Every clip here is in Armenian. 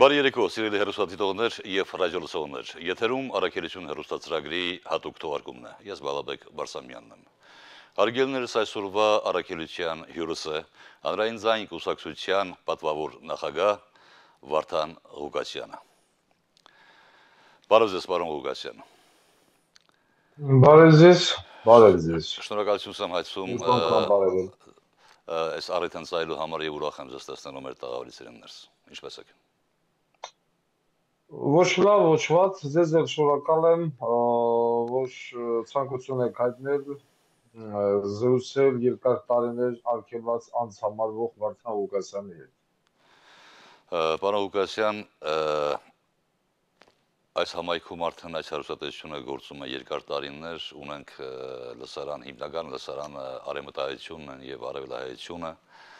Բարի երեկո, սիրելի հեռուստադիտողներ եւ ռադիոլսողներ։ Եթերում Արաքելություն հեռուստացրագրի հատուկ թողարկումն է։ Ես Բալաբեկ Բարսամյանն եմ։ Հարգելներս, այսօրվա Արաքելության հյուրս է հանրային ձայն կուսակցության պատվավոր նախագահ Վարդան Ղուկասյանը։ Բարև ձեզ, պարոն Ղուկասյան։ Բարև ձեզ։ Շնորհակալություն եմ հայցում այս առիթն ծայելու համար եւ ուրախ եմ ձեզ տեսնելու մեր տաղավարի ծերուններս։ Ինչպե՞ս եք։ Ոչ լավ, ոչ վատ, ձեզ էլ շնորհակալ եմ, որ ցանկություն եք հայտնել զրուցել երկար տարիներ արգելված անց համարվող Վարդան Ղուկասյանի հետ։ Պարոն Ղուկասյան, այս համայնքում արդեն այս հեռուստատեսությունը գործում է երկար տարիներ, ունենք լսարան, հիմնական լսարանը արևմտահայությունն եւ արևելահայությունը,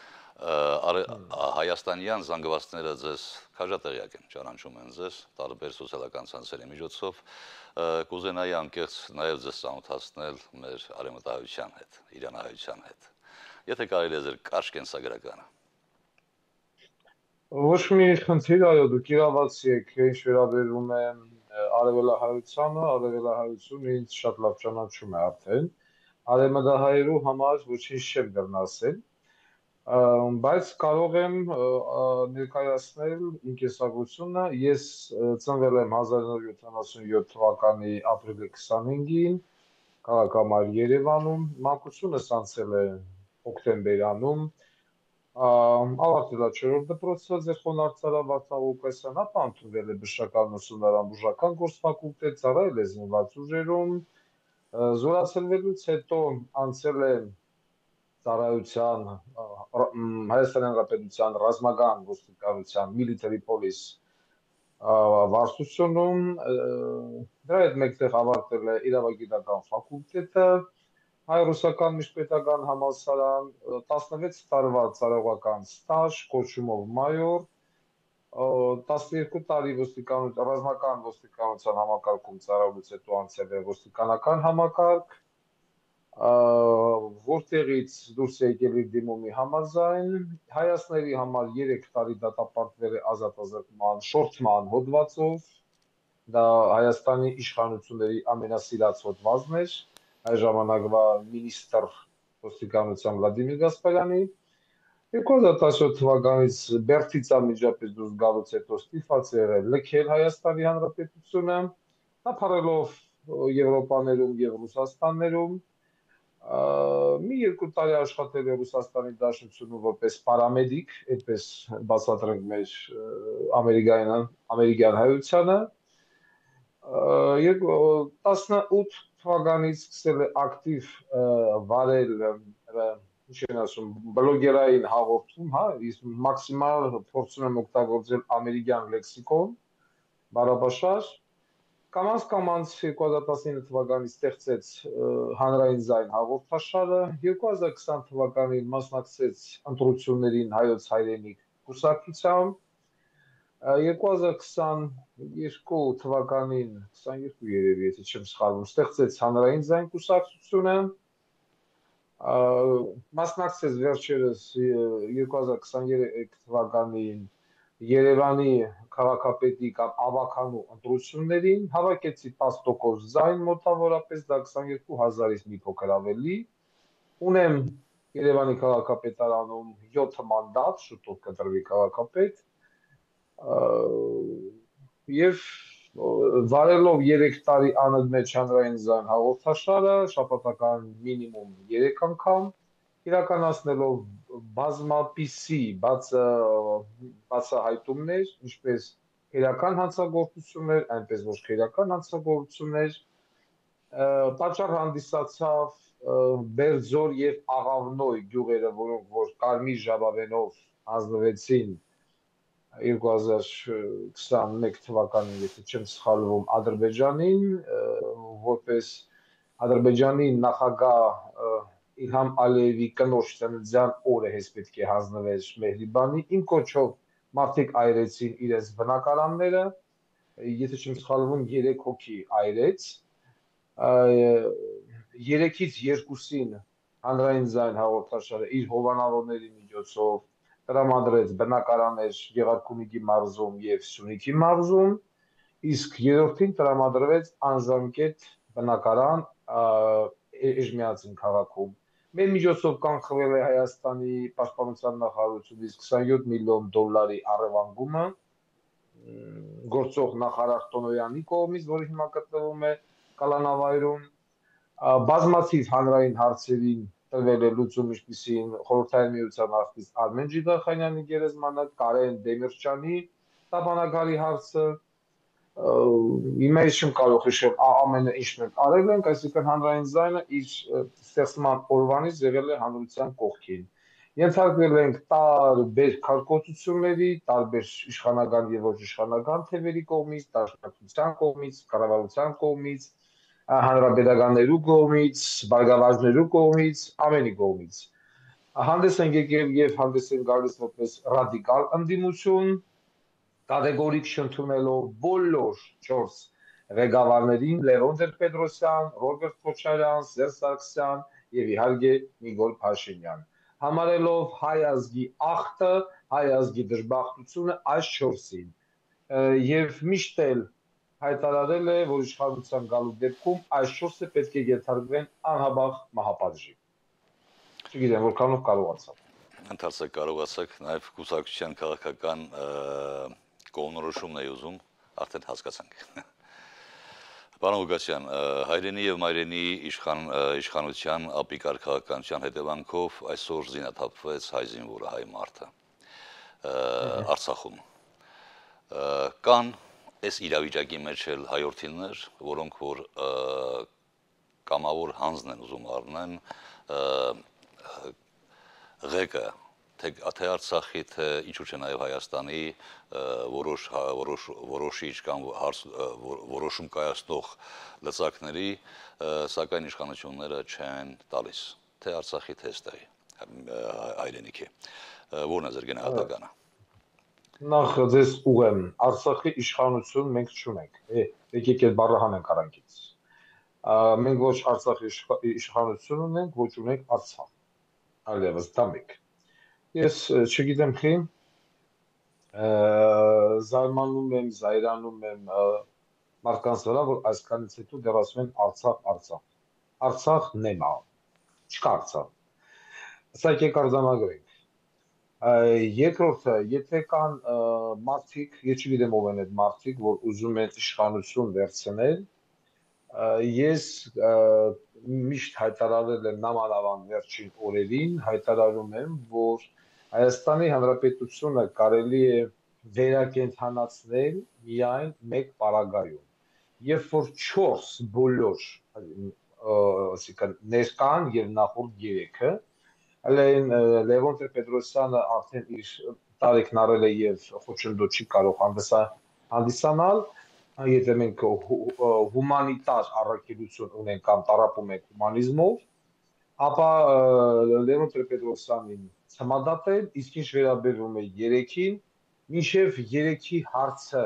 հայաստանյան զանգվածները ձեզ քաջատեղյակ են, ճանաչում են ձեզ տարբեր սոցիալական ցանցերի միջոցով, կուզենայի անկեղծ նաեւ ձեզ ծանոթացնել մեր արևմտահայության հետ, իրանահայության հետ։ Եթե կարելի է ձեր կարճ կենսագրականը։ Ոչ մի խնդիր, այո, դուք իրավացի եք, ինչ վերաբերում է արևելահայությանը, արևելահայությունը ինձ շատ լավ ճանաչում է արդեն, արևմտահայերու համար ոչինչ չեմ դեռ ասել, բայց կարող եմ ներկայացնել իմ կենսագրությունը, ես ծնվել եմ 1977 թվականի ապրիլի 25-ին, քաղաք Երևանում, մանկությունս անցել է հոկտեմբերանում, ավարտել է 4-րդ դպրոցը ձեր խոնարհցարավ Վարդան Ղուկասյան, ապա ընդունվել է բժշկական ուսումնարան բուժական գործֆակուլտետ, ծառայել է զինված ուժերում, զորացրվելուց հետո անցել է ծառայության Հայաստանի Հանրապետության ռազմական ոստիկանության Military Police վարչությունում, դրա հետ մեկտեղ ավարտել է իրավագիտական ֆակուլտետը, Հայ-ռուսական միջպետական համալսարան, 16 տարվա ծառայողական ստաժ, կոչումով մայոր, 12 տարի ռազմական ոստիկանության համակարգում ծառայելուց հետո անցել է ոստիկանական համակարգ, որտեղից դուրս է եկել իր դիմումի համաձայն, հայացքների համար 3 տարի դատապարտվել է ազատազրկման շորթման հոդվածով, դա Հայաստանի իշխանությունների ամենասիրած հոդվածն էր, այ ժամանակվա մինիստր ոստիկանության Վլադիմիր Գասպարյանի, 2017 թվականից Բերդից անմիջապես դուրս գալուց հետո ստիպված է եղել լքել Հայաստանի Հանրապետությունը, թափառելով Եվրոպաներում եւ Ռուսաստաններում, մի 2 տարի աշխատել է Ռուսաստանի Դաշնությունում որպես պարամեդիկ, այդպես բացատրենք մեր ամերիկյան հայությանը, 18 թվականից սկսել է ակտիվ վարել ինչ են ասում, բլոգերային հաղորդում, հա, իսկ մաքսիմալ փորձում եմ օգտագործել ամերիկյան լեքսիկոն, բառապաշար, կամաց 2019 թվականից ստեղծեց հանրային ձայն հաղորդաշարը, 2020 թվականին մասնակցեց ընտրություններին հայոց հայրենիք կուսակցությամբ, 2022 թվականին, 22 երևի, եթե չեմ սխալվում, ստեղծեց հանրային ձայն կուսակցությունը, մասնակցեց վերջերս 2023 թվականին Երևանի քաղաքապետի կամ ավականու ընտրություններին, հավաքեցի 10% ձայն մոտավորապես, դա 22,000-ից մի փոքր ավելի, ունեմ Երևանի քաղաքապետարանում 7 մանդատ, շուտով կընտրվի քաղաքապետ, եւ վարելով 3 տարի անընդմեջ հանրային ձայն հաղորդաշարը, շաբաթական մինիմում 3 անգամ, իրականացնելով բազմապիսի բացահայտումներ, ինչպես քերական հանցագործություններ, այնպես ոչ քերական հանցագործություններ, պատճառ հանդիսացավ Բերձոր եւ Աղավնոյ գյուղերը, որոնք որ կարմիր ժապավենով հանձնվեցին 2021 թվականին, եթե չեմ սխալվում, Ադրբեջանին, որպես Ադրբեջանի նախագահ Իլհամ Ալիևի կնոջ ծննդյան օրը հենց պետք է հանձնվեր Մեհրիբանի, իմ կոչով մարդիկ այրեցին իրենց բնակարանները, եթե չեմ սխալվում 3 հոգի այրեց, 3-ից 2-ին հանրային ձայն հաղորդաշարը իր հովանավորների միջոցով տրամադրեց բնակարաններ Գեղարքունիքի մարզում եւ Սյունիքի մարզում, իսկ երրորդին տրամադրվեց անժամկետ բնակարան Էժմիածին քաղաքում։ Մեր միջոցով կանխվել է Հայաստանի պաշտպանության նախարարությունից 27 միլիոն դոլարի առևանգումը գործող նախարար Տոնոյանի կողմից, որը հիմա գտնվում է կալանավայրում, բազմաթիվ հանրային հարցերին տրվել է լուծում, ինչպիսին Խորհրդային Միության արտիստ Արմեն Ջիգախանյանի գերեզմանը, Կարեն Դեմիրճյանի տապանագարի հարցը, հիմա ես չեմ կարող հիշել ամենը ինչ մենք արել ենք, այսինքն հանրային ձայնը իր ստեղծման օրվանից եղել է հանրության կողքին։ Ենթարկվել ենք տարբեր քարկոծությունների, տարբեր իշխանական եւ ոչ իշխանական թևերի կողմից, դաշնակցության կողմից, կառավարության կողմից, հանրապետականներու կողմից, բարգավաճներու կողմից, ամենի կողմից։ Հանդես են եկել եւ հանդես են գալիս որպես ռադիկալ ընդդիմություն, կատեգորիկ շնչումելով բոլոր 4 ղեկավարներին՝ Լևոն Տեր-Պետրոսյան, Ռոբերտ Քոչարյան, Սերժ Սարգսյան եւ իհարկե Նիկոլ Փաշինյան, համարելով հայ ազգի ախտը, հայ ազգի դժբախտությունը այս 4-ին եւ միշտ էլ հայտարարել է, որ իշխանության գալու դեպքում այս 4-ը պետք է ենթարկվեն անհաբաղ մահապատժի։ Չգիտեմ, որքանով կարողացա։ Ընդհանրապես կարողացաք նաև կուսակցության քաղաքական կողմնորոշումն է ուզում, արդեն հասկացանք։ Պարոն Ուգասյան, հայրենի եւ մայրենի իշխանության ապիկար քաղաքականության հետևանքով այսօր զինաթափվեց հայ զինվորը, հայ մարդը Արցախում։ Կան այս իրավիճակի մեջ էլ հայորդիներ, որոնք որ կամավոր հանձն են ուզում առնեն ղեկը, թե Արցախի, թե ինչու՞ չէ նաև Հայաստանի որոշիչ կամ որոշում կայացնող լծակների, սակայն իշխանությունները չեն տալիս, թե Արցախի, թե այստեղի հայրենիքի։ Որն է ձեր գնահատականը։ Նախ ձեզ ուղեմ, Արցախի իշխանություն մենք չունենք, եկեք այդ բառը հանենք արանքից։ Մենք ոչ Արցախի իշխանություն ունենք, ոչ ունենք Արցախ, այլևս դա մեկ։ Ես չգիտեմ խի, զարմանում եմ, զայրանում եմ մարդկանց վրա, որ այսքանից հետո դեռ ասում են Արցախ, Արցախ։ Արցախ նեմա, չկա Արցախ։ Սա եկեք արձանագրենք։ Երկրորդը, եթե կան մարդիկ, ես չգիտեմ ով են այդ մարդիկ, որ ուզում են իշխանություն վերցնել, ես միշտ հայտարարել եմ նամանավան վերջին օրերին, հայտարարում եմ, որ Հայաստանի Հանրապետությունը կարելի է վերակենդանացնել միայն մեկ պարագայում, երբ որ 4 բոլոր, ասիկան ներկան եւ նախորդ 3-ը, Լևոն Տեր-Պետրոսյանը արդեն իր տարիքն առել է եւ խոչընդոտ չի կարող հանդիսանալ, եթե մենք հումանիտար առաքելություն ունենք կամ տառապում ենք հումանիզմով, ապա Լևոն Տեր-Պետրոսյանին ցմադատել, իսկ ինչ վերաբերում է 3-ին, մինչև 3-ի հարցը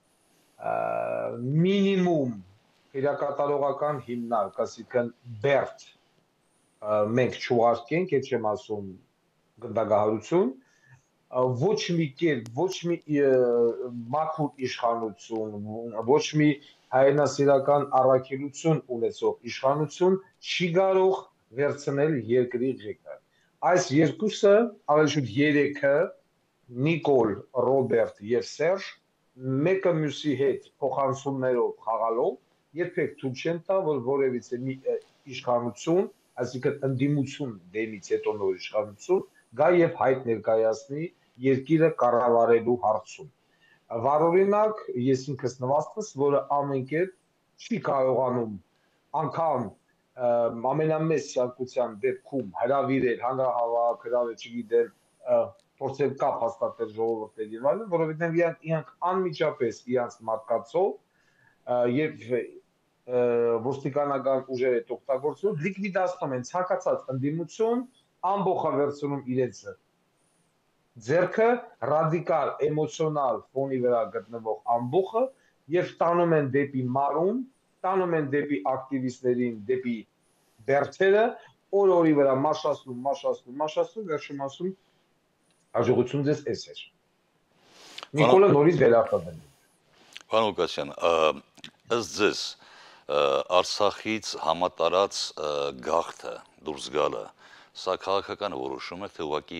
մինիմում քրեակատարողական հիմնարկ, ասիկան բերդ մենք չուղարկենք, այդ չեմ ասում գնդագահարություն, ոչ մի կերպ, ոչ մի մաքուր իշխանություն, ոչ մի հայրենասիրական առաքելություն ունեցող իշխանություն չի կարող վերցնել երկրի ղեկը։ Այս երկուսը, ավելի շուտ 3-ը, Նիկոլ, Ռոբերտ եւ Սերժ, մեկը մյուսի հետ փոխանցումներով խաղալով, երբեք թույլ չեն տա, որ որևիցե մի իշխանություն, այսինքն ընդդիմություն դեմից հետո նոր իշխանություն, գա եւ հայտ ներկայացնի երկիրը կառավարելու հարցում։ Վառօրինակ, ես ինքս նվաստս, որը ամեն կերպ չի կարողանում անգամ ամենամեծ ցանկության դեպքում հրավիրել հանրահավաք, հրավեր, չգիտեմ, փորձել կապ հաստատել ժողովրդի եւ այլն, որովհետեւ իրանք անմիջապես իրանք մարտկացով եւ ոստիկանական ուժերը օգտագործում, լիկվիդացնում են ցանկացած ընդդիմություն, ամբողջը վերցնում իրենց ձեռքը ռադիկալ էմոցիոնալ ֆոնի վրա գտնվող ամբողջը եւ տանում են դեպի մարում, տանում են դեպի ակտիվիստներին, դեպի բերդերը, օր-օրի վրա մաշացնում, վերջում ասում Հաջողություն ձեզ էս էր։ Պարոն Նիկոլը նորից վերարտադրել։ պարոն Ղուկասյան, ըստ ձեզ Արցախից համատարած գաղթը դուրս գալը, սա քաղաքական որոշում է, թե ուղղակի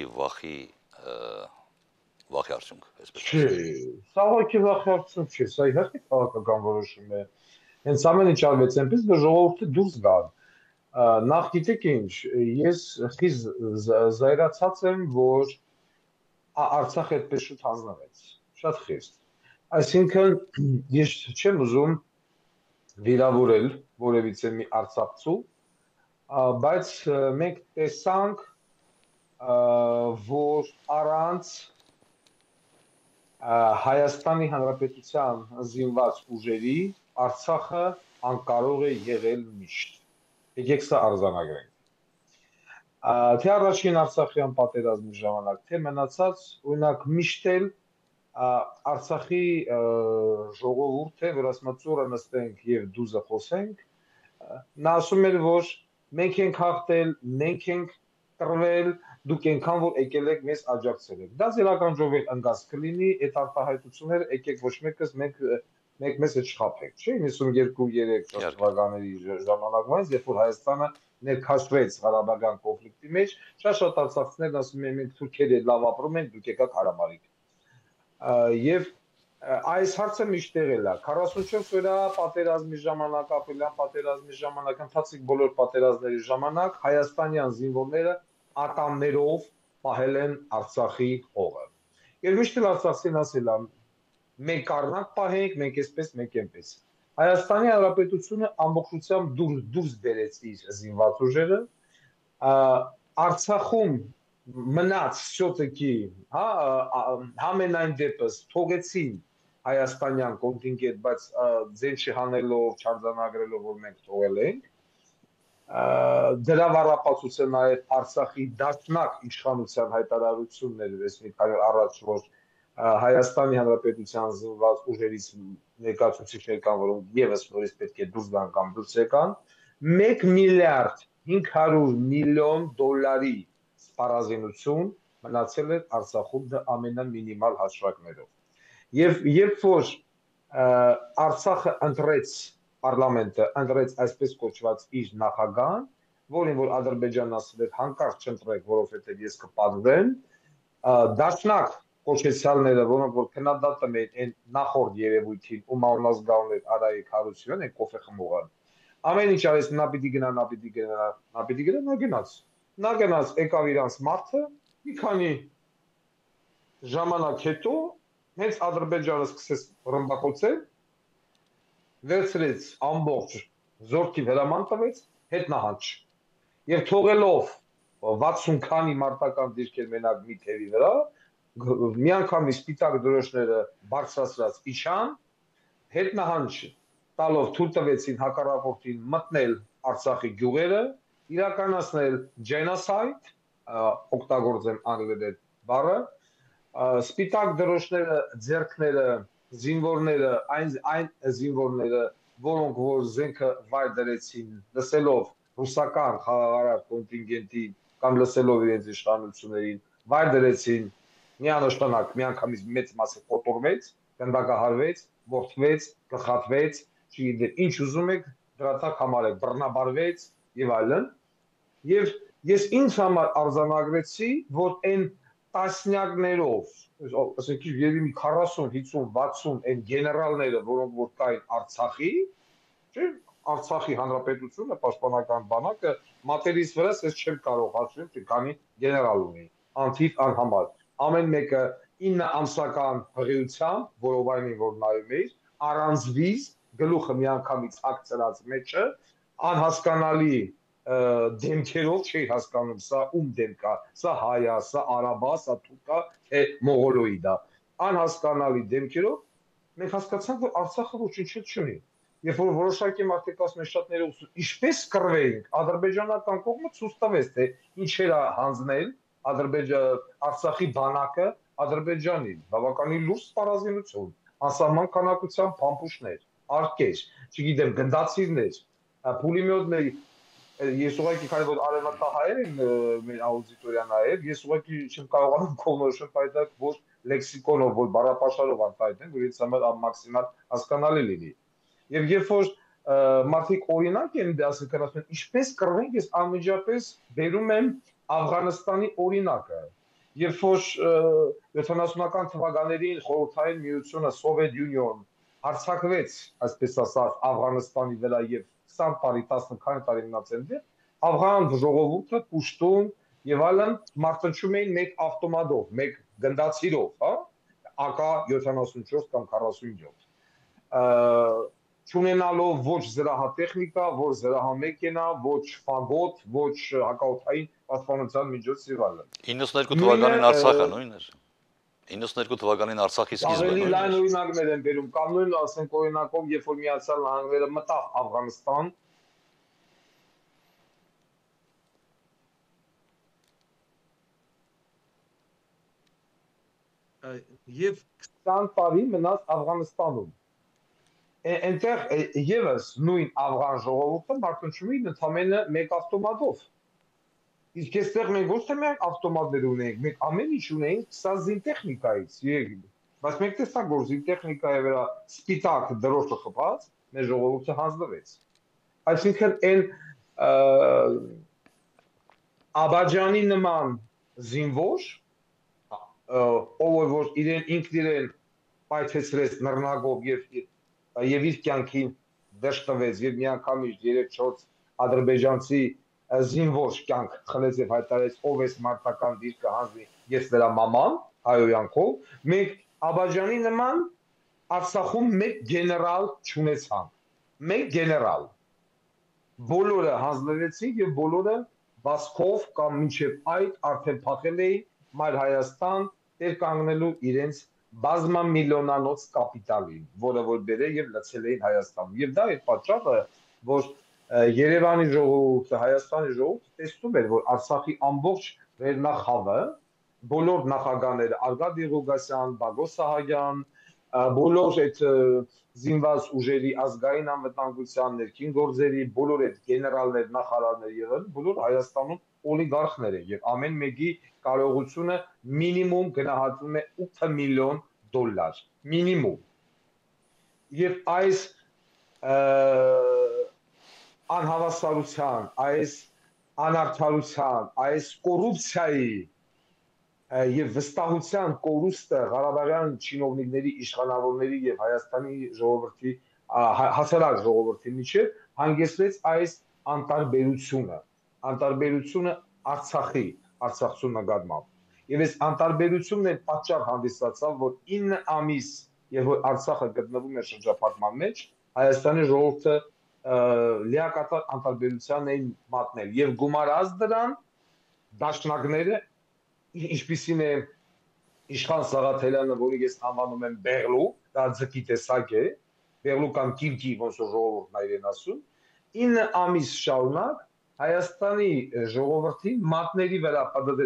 վախի արդյունք, այսպես Չէ, ասած։ սա ուղղակի վախեցնում չէ, սա իհարկե քաղաքական որոշում է։ Հենց ամեն ինչ արվեց այնպես, որ ժողովուրդը դուրս գան։ Նախ գիտեք ինչ, ես խիստ զայրացած եմ, որ Արցախը այդպես շուտ հանձնվեց։ Շատ խիստ։ Այսինքն ես չեմ ուզում վիրավորել որևիցե մի արցախցու, բայց մենք տեսանք, որ առանց Հայաստանի Հանրապետության զինված ուժերի Արցախը անկարող է եղել միշտ։ Եկեք սա արձանագրենք։ Թե առաջին Արցախյան պատերազմի ժամանակ, թե մնացած, օրինակ միշտ էլ Արցախի ժողովուրդը, որ ասում է ծորը նստենք եւ դուզը խոսենք, նա ասում էր, որ մենք ենք հաղթել, մենք ենք տրվել, դուք այնքան որ եկել եք մեզ աջակցել եք։ Դա ձերական ժողովի ընկած կլինի, այդ արտահայտությունները եկեք ոչ մեկս մենք մեզ հետ չխաբեք, չէ՞, 92-3 թվականների ժամանակվանից, երբ որ Հայաստանը ներքաշվեց Ղարաբաղյան կոնֆլիկտի մեջ, շատ արցախցիներ ասում են մենք թուրքերը լավ ապրում են, դուք եկաք հարամարիկ։ Եվ այս հարցը միշտ եղել է 44 օրյա պատերազմի ժամանակ, ապրիլյան պատերազմի ժամանակ, ընթացիկ բոլոր պատերազմների ժամանակ հայաստանյան զինվորները ատամներով պահել են Արցախի հողը։ Եվ միշտ էլ արցախցին ասել է մենք կառնանք պահենք, մենք էսպես, մենք այնպես։ Հայաստանի Հանրապետությունը ամբողջությամբ դուրս բերեց իր զինված ուժերը, Արցախում մնաց все-таки, հա, համենայն դեպս թողեցին հայաստանյան կոնտինգենտ, բայց ձեն չհանելով, չարձանագրելով, որ մենք թողել ենք, դրա վառապացույց է նաև Արցախի դաշնակ իշխանության հայտարարությունները, ես մի քանի օր առաջ, որ Հայաստանի Հանրապետության զինված ուժերից ներկայացուցիչներ կան, որոնք եւս նորից պետք է դուրս գան կամ դուրս եկան, 1 միլիարդ 500 միլիոն դոլարի սպառազինություն մնացել է Արցախում դա ամենամինիմալ հաշվարկներով։ Եվ երբ որ Արցախը ընտրեց պարլամենտը, ընտրեց այսպես կոչված իր նախագահան, որին որ Ադրբեջանն ասել էր հանկարծ չընտրեք, որովհետև ես կպատվեմ, դաշնակ կոչեցյալները, որոնք որ քննադատում են այն նախորդ երևույթին, ում անազգաուն էր Արայիկ Հարությունյանը, այն կոֆե խմողան, ամեն ինչ արեց, նա պիտի գնա, նա պիտի գնա, նա պիտի գնա, նա գնաց։ Նա գնաց, եկավ իրանց մարդը, մի քանի ժամանակ հետո հենց Ադրբեջանը սկսեց ռմբակոծել, վերցրեց ամբողջ զորքի հրաման տվեց, հետնահանջ։ Եվ թողելով 60 քանի մարտական դիրքեր մենակ մի թևի վրա, միանգամից սպիտակ դրոշները բարձրացրած իջան, հետնահանջ տալով թույլ տվեցին հակառակորդին մտնել Արցախի գյուղերը, իրականացնել genocide, օգտագործեմ անգլերեն բառը, սպիտակ դրոշները, ձեռքները, զինվորները, այն զինվորները, որոնք որ զենքը վայր դրեցին, լսելով ռուսական խաղաղարար կոնտինգենտի կամ լսելով իրենց իշխանություններին, վայր դրեցին միանշանակ միանգամից մեծ մասը կոտորվեց, գնդակահարվեց, որդվեց, գլխատվեց, չգիտեմ ինչ ուզում եք, դրա տակ համարեք, բռնաբարվեց եւ այլն։ Եվ ես ինձ համար արձանագրեցի, որ այն տասնյակներով, ասենք երևի մի 40, 50, 60 այն գեներալները, որոնք որ կային Արցախի, չէ, Արցախի հանրապետությունը, պաշտպանական բանակը, մատերից վրա ես չեմ կարող հաշվել, թե քանի գեներալ ունի, անթիվ անհամար։ Ամեն մեկը 9 ամսական հղիությամբ, որովայնին որ նայում էիր, առանց վիզ, գլուխը միանգամից հագցրած մեջը, անհասկանալի դեմքերով չի հասկանում, սա ում դեմք է, սա հայ է, սա արաբ է, սա թուրք է, թե մողոլոիդ է, անհասկանալի դեմքերով, մենք հասկացանք, որ Արցախը ոչինչ չունի։ Երբ որ որոշակի մարդիկ ասում են շատ ներողություն, ինչպես կռվեինք, ադրբեջանական կողմը ցույց տվեց, թե ինչեր է հանձնել Արցախի բանակը Ադրբեջանին, բավականին լուրջ սպառազինություն, անսահման քանակությամբ փամփուշտներ, արկեր, չգիտեմ, գնդացիրներ, պուլեմյոտների, ես ուղղակի քանի որ արևմտահայեր են մեր աուդիտորիան նաև, ես ուղղակի չեմ կարողանում կողմնորոշել պայթակ որ լեքսիկոնով, որ բառապաշարով արտահայտեն, որ ինձ համար մաքսիմալ հասկանալի լինի։ Եվ երբ որ մարդիկ օրինակ են ասում, ինչպես կռվենք, ես անմիջապես բերում եմ Աֆղանստանի օրինակը։ Երբ որ 70-ական թվականներին խորհրդային միությունը Soviet Union հարձակվեց, այսպես ասած, Աֆղանստանի վրա եւ 20 տարի, 10 տարի մնաց այնտեղ, Աֆղան ժողովուրդը, Պուշտուն եւ այլն մարտնչում էին մեկ ավտոմատով, մեկ գնդացիրով, հա, AK-74 կամ 47 չունենալով ոչ զրահատեխնիկա, ոչ զրահամեքենա, ոչ ֆագոտ, ոչ հակաօդային պաշտպանության միջոց եւ այլն։ 92 թվականին Արցախը նույնն էր։ 92 թվականին Արցախի սկիզբը ավելի նույնն լայն էր։ օրինակներ են բերում, կամ նույն ասենք օրինակով, երբ որ Միացյալ Նահանգները մտավ Աֆղանստան, եւ 20 տարի մնաց Աֆղանստանում։ Այնտեղ եւս նույն աֆղան ժողովուրդը մարտնչում էին ընդամենը մեկ ավտոմատով։ Իսկ այստեղ մենք ոչ թե միայն ավտոմատներ ունենք, մենք ամեն ինչ ունենք սա զինտեխնիկայից։ Բայց մենք տեսանք, որ զինտեխնիկայի վրա սպիտակ դրոշը խփած մեր ժողովուրդը հանձնվեց։ Այսինքն այն Աբաջանի նման զինվոր, ով որ ինքն իրեն պայթեցրեց նռնակով եւ իր կյանքին դաշ տվեց եւ միանգամից 3-4 ադրբեջանցի զինվոր կյանք խլեց եւ հայտարարեց ով էս մարտական դիրքը հանձնի ես նրա մաման հայոյանքով մենք Աբաջանի նման Արցախում մեկ գեներալ չունեցանք մեկ գեներալ բոլորը հանձնվեցին եւ բոլորը բասկով կամ մինչեւ այդ արդեն փախել էին Մայր Հայաստան տեր կանգնելու իրենց բազմամիլիոնանոց կապիտալին, որը որ բերել եւ լցել էին Հայաստանում։ Եվ դա է պատճառը, որ Երևանի ժողովուրդը, Հայաստանի ժողովուրդը տեսնում էր, որ Արցախի ամբողջ վերնախավը, բոլոր նախագահները, Արգադի Ղուկասյան, Բագոս Սահակյան, բոլոր այդ զինված ուժերի ազգային անվտանգության ներքին գործերի, բոլոր այդ գեներալներ, նախարարներ եղել, բոլոր Հայաստանում օլիգարխներ են եւ ամեն մեկի կարողությունը մինիմում գնահատվում է 8 միլիոն դոլար մինիմում եւ այս անհավասարության այս անարդարության այս կոռուպցիայի եւ վստահության կորուստը Ղարաբաղյան չինովնիկների իշխանավորների եւ Հայաստանի ժողովրդի հասարակ ժողովրդի միջեւ հանգեցրեց այս անտարբերությունը Արցախցու նկատմամբ եւ այս անտարբերությունն է պատճառ հանդիսացավ որ 9 ամիս եւ որ Արցախը գտնվում է շրջափակման մեջ Հայաստանի ժողովուրդը լիակատար անտարբերության էին մատնել եւ գումարած դրան դաշնակները ինչպիսին է Իշխան Սաղաթելյանը, որի ես անվանում եմ Բեղլու, դա ձգի տեսակ է, Բեղլու կամ Կիրկի, ոնց որ ժողովուրդն այրեն ասում, 9 ամիս շարունակ Հայաստանի ժողովրդին մատների վրա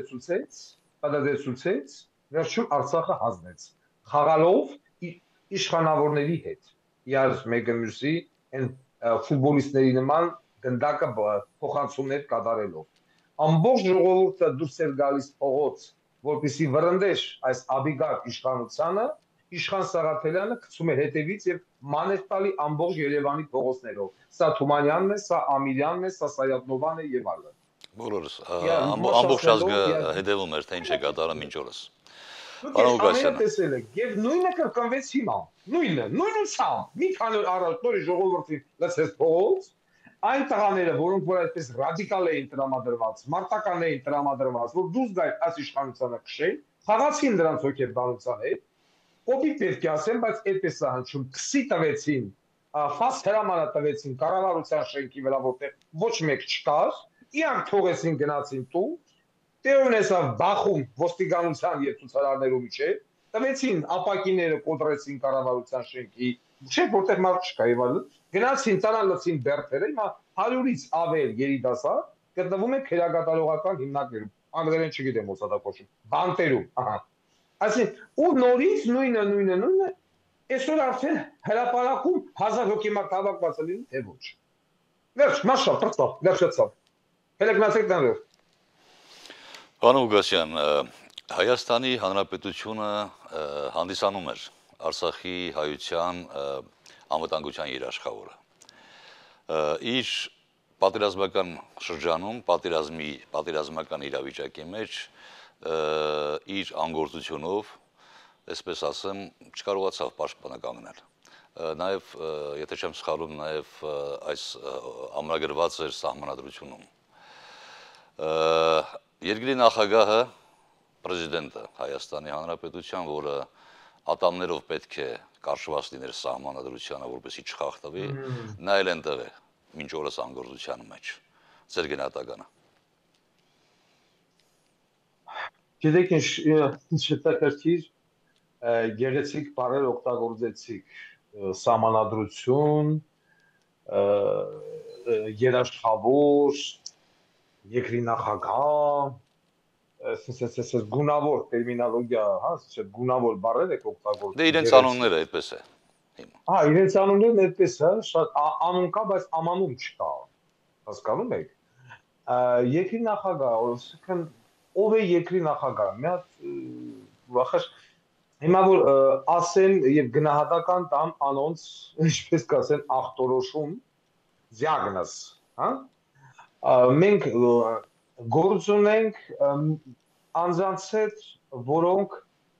պատդեցուցեց, վերջում Արցախը հանձնեց, խաղալով իշխանավորների հետ, իրար մեկը մյուսի այն ֆուտբոլիստների նման գնդակը փոխանցումներ կատարելով։ Ամբողջ ժողովուրդը դուրս էր գալիս փողոց, որպեսզի վռնդեր այս աբիգար իշխանությանը, Իշխան Սաղաթելյանը գցում էր հետևից եւ մանր տալի ամբողջ Երևանի փողոցներով։ Սա Թումանյանն է, սա Ամիրյանն է, սա Սայաթնովան է եւ այլն։ Բոլորս ամբողջ ազգը հետևում էր թե ինչ է կատարում մինչ օրս։ Պարոն Ղուկասյան, տեսել եք, եւ նույնը կրկնվեց հիմա։ Նույնը սամ։ Մի քանի օր առաջ նորի ժողովրդին լցեց փողոց, այն տղաները, որոնք որ այդպես ռադիկալ էին տրամադրված, մարտական էին տրամադրված, որ դուրս գայր այս իշխանությանը քշեն, խաղացին դրանց հոգեբանության հետ, կոպի պետք է ասեմ, բայց այդպես է հնչում, քսի տվեցին, ֆաս հրամանը տվեցին կառավարության շենքի վրա, որտեղ ոչ մեկ չկար, իրանք թողեցին գնացին տուն, տերուն հեսավ բախում ոստիկանության եւ ցուցարարներու միջեւ, տվեցին ապակիները կոտրեցին կառավարության շենքի, չէ՞ որտեղ մարդ չկա եւ այլն, գնացին տանալցին բերթերը, հիմա 100-ից ավել երիտասարդ գտնվում է քերակատարողական հիմնարկներում, անգլերեն չգիտեմ ոնց է դա կոչվում, բանտերում, ահա։ Այսինքն ու նորից նույնը, այսօր արդեն հրապարակում 1000 հոգի մարդ հավաքված է լինի, թե ոչ։ Վերջ, մաշա, պրծավ, վերջացավ։ Հելեգնացեք տանրով։ Պարոն Ուգասյան, Հայաստանի Հանրապետությունը հանդիսանում էր Արցախի հայության անվտանգության երաշխավորը։ Իր պատերազմական շրջանում, պատերազմական իրավիճակի մեջ իր անգործությունով, այսպես ասեմ, չկարողացավ պաշտպանականգնել։ Նաև, եթե չեմ սխալվում, նաև այս ամրագրված էր սահմանադրությունում։ Երկրի նախագահը, պրեզիդենտը Հայաստանի Հանրապետության, որը ատամներով պետք է կարճված լիներ սահմանադրությանը, որպեսզի չխախտվի, նա էլ այնտեղ է մինչ օրս անգործության մեջ։ Ձեր գնահատականը։ Գիտեք ինչ հետաքրքիր գեղեցիկ բառեր օգտագործեցիք սահմանադրություն, երաշխավոր, երկրի նախագահ, այսպես գունավոր տերմինոլոգիա, հա, գունավոր բառեր եք օգտագործում։ Դե իրենց անունները այդպես է։ Հա, իրենց անուններն այդպես է, շատ անուն կա, բայց ամանում չկա։ Հասկանում եք։ Երկրի նախագահ, այսինքն ով է երկրի նախագահը։ Մի հատ վախաշ հիմա որ ասեն եւ գնահատական տամ անոնց, ինչպես կասեն, ախտորոշում, diagnoz, հա։ Մենք գործ ունենք անձանց հետ, որոնք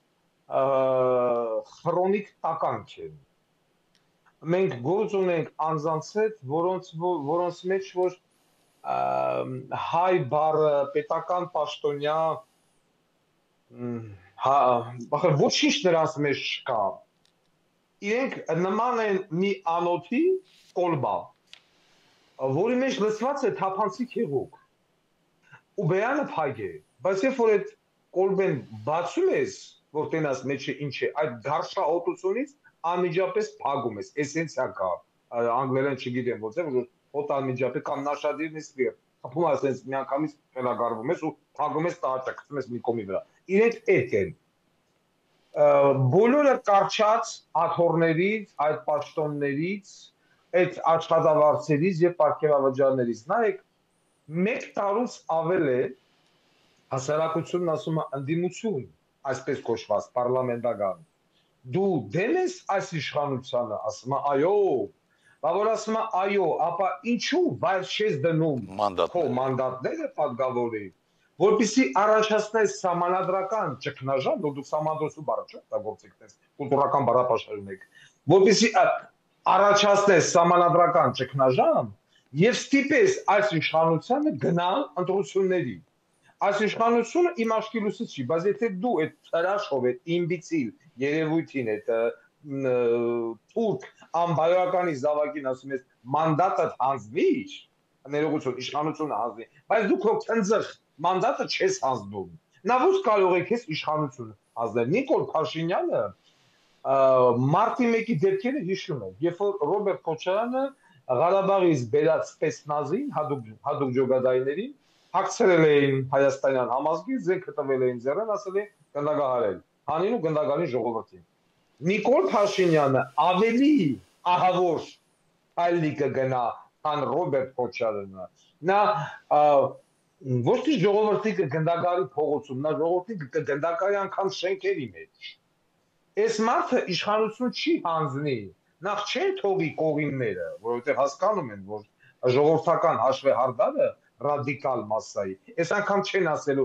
քրոնիկ տականք են։ Մենք գործ ունենք անձանց հետ, որոնց մեջ որ հայ բառը պետական պաշտոնյա ոչինչ նրանց մեջ չկա։ Իրենք նման են մի անոթի կոլբա, որի մեջ լցված է թափանցիկ հեղուկ ու բերանը փայգ է, բայց երբ որ այդ կոլբեն բացում ես, որ տենաս մեջը ինչ է, այդ գարշաոտությունից անմիջապես փագում ես, էսենցիա կա, անգլերեն չգիտեմ ոնց է, որ հոտ անմիջապես կամ նաշադիրն ես լիր, խփում ես այնպես միանգամից խելագարվում ես ու փագում ես տաճա, գցում ես մի կոմի վրա։ Իրենք այդ են։ Բոլորը կարճած աթոռներից, այդ պաշտոններից, այդ աշխատավարձերից եւ պարգևավճարներից։ Նայեք, 1 տարուց ավել է հասարակությունն ասում է ընդդիմություն, այսպես կոչված պարլամենտական։ Դու դեմ ես այս իշխանությանը, ասում է այո, բավարար ասում է այո, ապա ինչու վայր չես դնում քո մանդատները պատգավորի, որպեսզի առաջացնես սահմանադրական ճգնաժամ, որ դու սահմանադրություն բառը չօգտագործեք, այդպես կուլտուրական բառապաշար ունեք, որպեսզի առաջացնես սահմանադրական ճգնաժամ եւ ստիպես այս իշխանությանը գնալ ընտրությունների։ Այս իշխանությունը իմ աչքի լույսից չի, բայց եթե դու այդ հրաշով, այդ իմբիցիլ երևույթին, այդ թուրք անբայոյականի զավակին ասում ես մանդատը հանձնիր, ներողություն, իշխանությունը հանձնի, բայց դու քո քնձխ մանդատը չես հանձնում։ Նա ո՞ւց կարող է քեզ իշխանությունը հանձնել։ Նիկոլ Փաշինյանը մարտի 1-ի դեպքերը հիշում է, երբ որ Ռոբերտ Քոչարյանը Ղարաբաղից բերած սպեցնազին, հadoop ջոգադայներին հակցրել էին հայաստանյան համազգին, զենքը տվել էին ձեռեն, ասել էին գնդակահարել, հանին ու գնդակալին ժողովրդին։ Նիկոլ Փաշինյանը ավելի ահավոր այլի կգնա, քան Ռոբերտ Քոչարյանը։ Նա ոչ թե ժողովրդի կգնդակարի փողոցում, նա ժողովրդի կգնդակարի անգամ շենքերի մեջ։ Այս մարդը իշխանություն չի հանձնի, նախ չեն թողի կողինները, որովհետև հասկանում են, որ ժողովրդական հաշվեհարդարը ռադիկալ մասսայի։ Այս անգամ չեն ասելու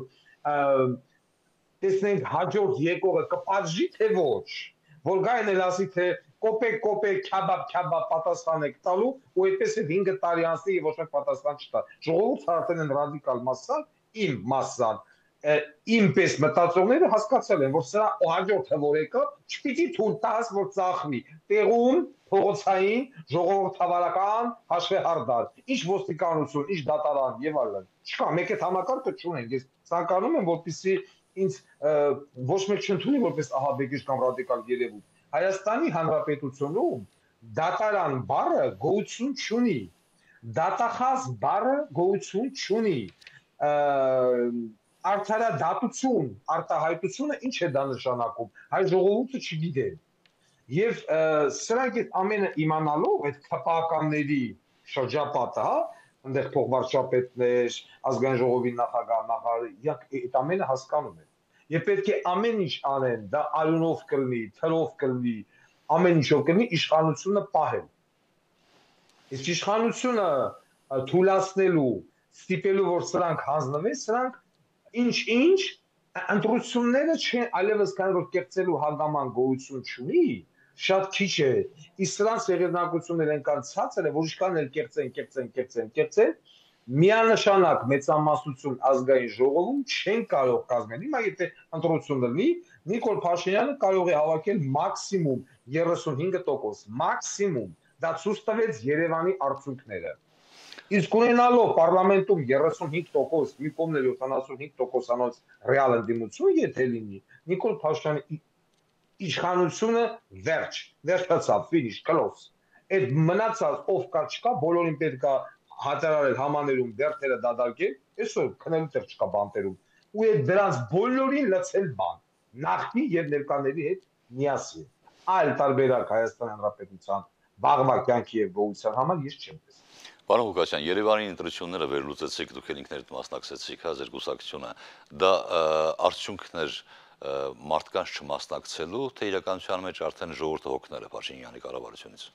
տեսնենք հաջորդ եկողը կպատժի թե ոչ, որ գային էլ ասի թե կոպեկ քյաբաբ պատասխան եք տալու ու այդպես է 5 տարի անցնի եւ ոչ մեկ պատասխան չտա։ Ժողովուրդը արդեն են ռադիկալ մասսան, իմ մասսան, իմպես մտածողները հասկացել են, որ սրա հաջորդը որ եկա, չպիտի թույլ տաս, որ ծախվի տեղում փողոցային ժողովրդավարական հաշվեհարդար, ինչ ոստիկանություն, ինչ դատարան եւ այլն։ Չկա, մեկ այդ համակարգը չունենք։ Ես ցանկանում եմ, որպեսզի ինձ ոչ մեկ չընդունի որպես ահաբեկիչ կամ ռադիկալ երևույթ։ Հայաստանի Հանրապետությունում դատարան բառը գոյություն չունի։ Դատախազ բառը գոյություն չունի։ Արդարադատություն, արտահայտությունը ինչ է դա նշանակում, հայ ժողովուրդը չգիտե։ Եվ սրանք այդ ամենը իմանալով այդ քպականների շրջապատը, հա, այնտեղ փոխվարչապետներ, ազգային ժողովի նախագահ, նախարար, այդ ամենը հասկանում են։ Եվ պետք է ամեն ինչ անեն, դա արյունով կլինի, թրով կլինի, ամեն ինչով կլինի իշխանությունը պահել։ Իսկ իշխանությունը թույլատնելու, ստիպելու, որ սրանք հանձնվեն, սրանք ինչ-ինչ ընտրությունները չեն այլևս քանի որ կեղծելու հանգաման գոյություն չունի, շատ քիչ է։ Իսկ սրանց եղերնակությունները այնքան ցածր է, որ ինչքան էլ կեղծեն, միանշանակ մեծամասնություն ազգային ժողովում չեն կարող կազմել։ Հիմա եթե ընտրություն լինի, Նիկոլ Փաշինյանը կարող է հավաքել մաքսիմում 35%, մաքսիմում։ Դա ցույց տվեց Երևանի արդյունքները։ Իսկ ունենալով պարլամենտում 35%, մի կողմն 75%-անոց ռեալ ընդդիմություն եթե լինի, Նիկոլ Փաշինյանի իշխանությունը վերջացավ, ֆինիշ, կլոս։ Այդ մնացած ով կա չկա, բոլորին պետք է հայտարարել համաներում դերթերը դադարել, այսօր քնելու տեղ չկա բանտերում։ Ու այդ դրանց բոլորին լցել բան, նախնի եւ ներկաների հետ միասին։ Այլ տարբերակ Հայաստան Հանրապետության վաղվա կյանքի եւ գոյության համար ես չեմ տեսել։ Պարոն Ղուկասյան, Երևանի ընտրությունները վերլուծեցիք, դուք ինքներդ մասնակցեցիք, հազար կուսակցությունը, դա արդյունքներ մարդկանց չմասնակցելու, թե իրականության մեջ արդեն ժողովուրդը հոգնել է Փաշինյանի կառավարությունից։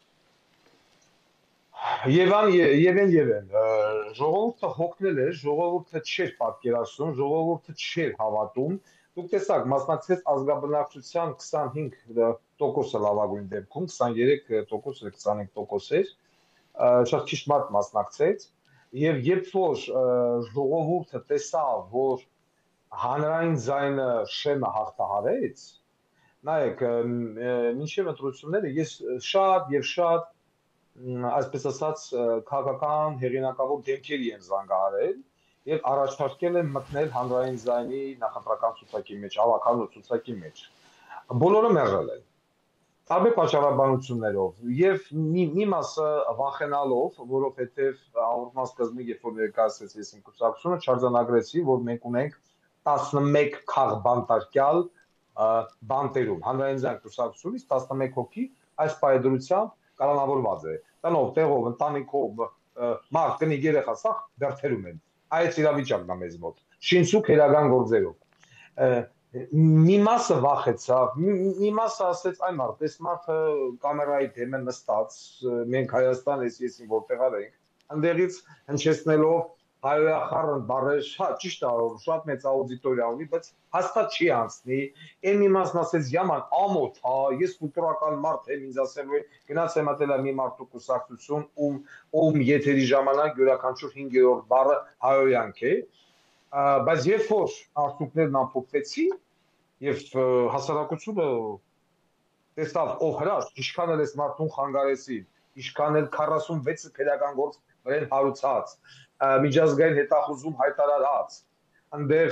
Եվեն, ժողովուրդը հոգնել էր, ժողովուրդը չէր պատկերացնում, ժողովուրդը չէր հավատում։ Դուք տեսաք, մասնակցեց ազգաբնակչության 25%-ը լավագույն դեպքում, 23%-ը 25% էր, շատ քիչ մարդ մասնակցեց, եւ երբ որ ժողովուրդը տեսավ, որ հանրային ձայնը շեմը հաղթահարեց, նայեք, մինչև ընտրությունները ես շատ եւ շատ այսպես ասած քաղաքական հեղինակավոր դեմքերի են զանգահարել եւ առաջարկել են մտնել հանրային ձայնի նախընտրական ցուցակի մեջ, ավականու ցուցակի մեջ։ Բոլորը մերժել են։ Տարբեր պատճառաբանություններով եւ մի մասը վախենալով, որովհետեւ հաղորդման սկզբին երբ որ ներկայացրեց իմ կուսակցությունը, չարձանագրեցի, որ մենք ունենք 11 քաղբանտարկյալ բանտերում, հանրային ձայն կուսակցությունից 11 հոգի այս պայդրությամբ կալանավորված է։ Տանով, տեղով, ընտանիքով, մարդ, կնիկ, երեխա, սա դերթերում են։ Այս իրավիճակն է մեզ մոտ։ Շինցուկ հերական գործերով։ Մի մասը վախեցավ, մի մասը ասեց, այ մարդ, այս մարդը կամերայի դեմը նստած, մենք Հայաստան ես որտեղ արենք, ընդեղից հնչեցնելով հայոյախառն բառեր, ճիշտ է, շատ մեծ աուդիտորիա ունի, բայց հաստատ չի անցնի։ Այն մի մասն ասեց, «Yaman, ամոթ, ես կուլտուրական մարդ եմ, ինձ ասելու է, գնաց եմատել մի մարդու կուսակցություն, ում եթերի ժամանակ յուրաքանչյուր 5-րդ բառը հայոյանք է»։ Բայց երբ որ արդյունքներն ամփոփվեցին եւ հասարակությունը տեսավ ով հրաշք, ինչքան էլ էս մարդուն խանգարեցին, ինչքան էլ 46 քրեական գործ վրան հարուցած, միջազգային հետախուզում հայտարարած, այնտեղ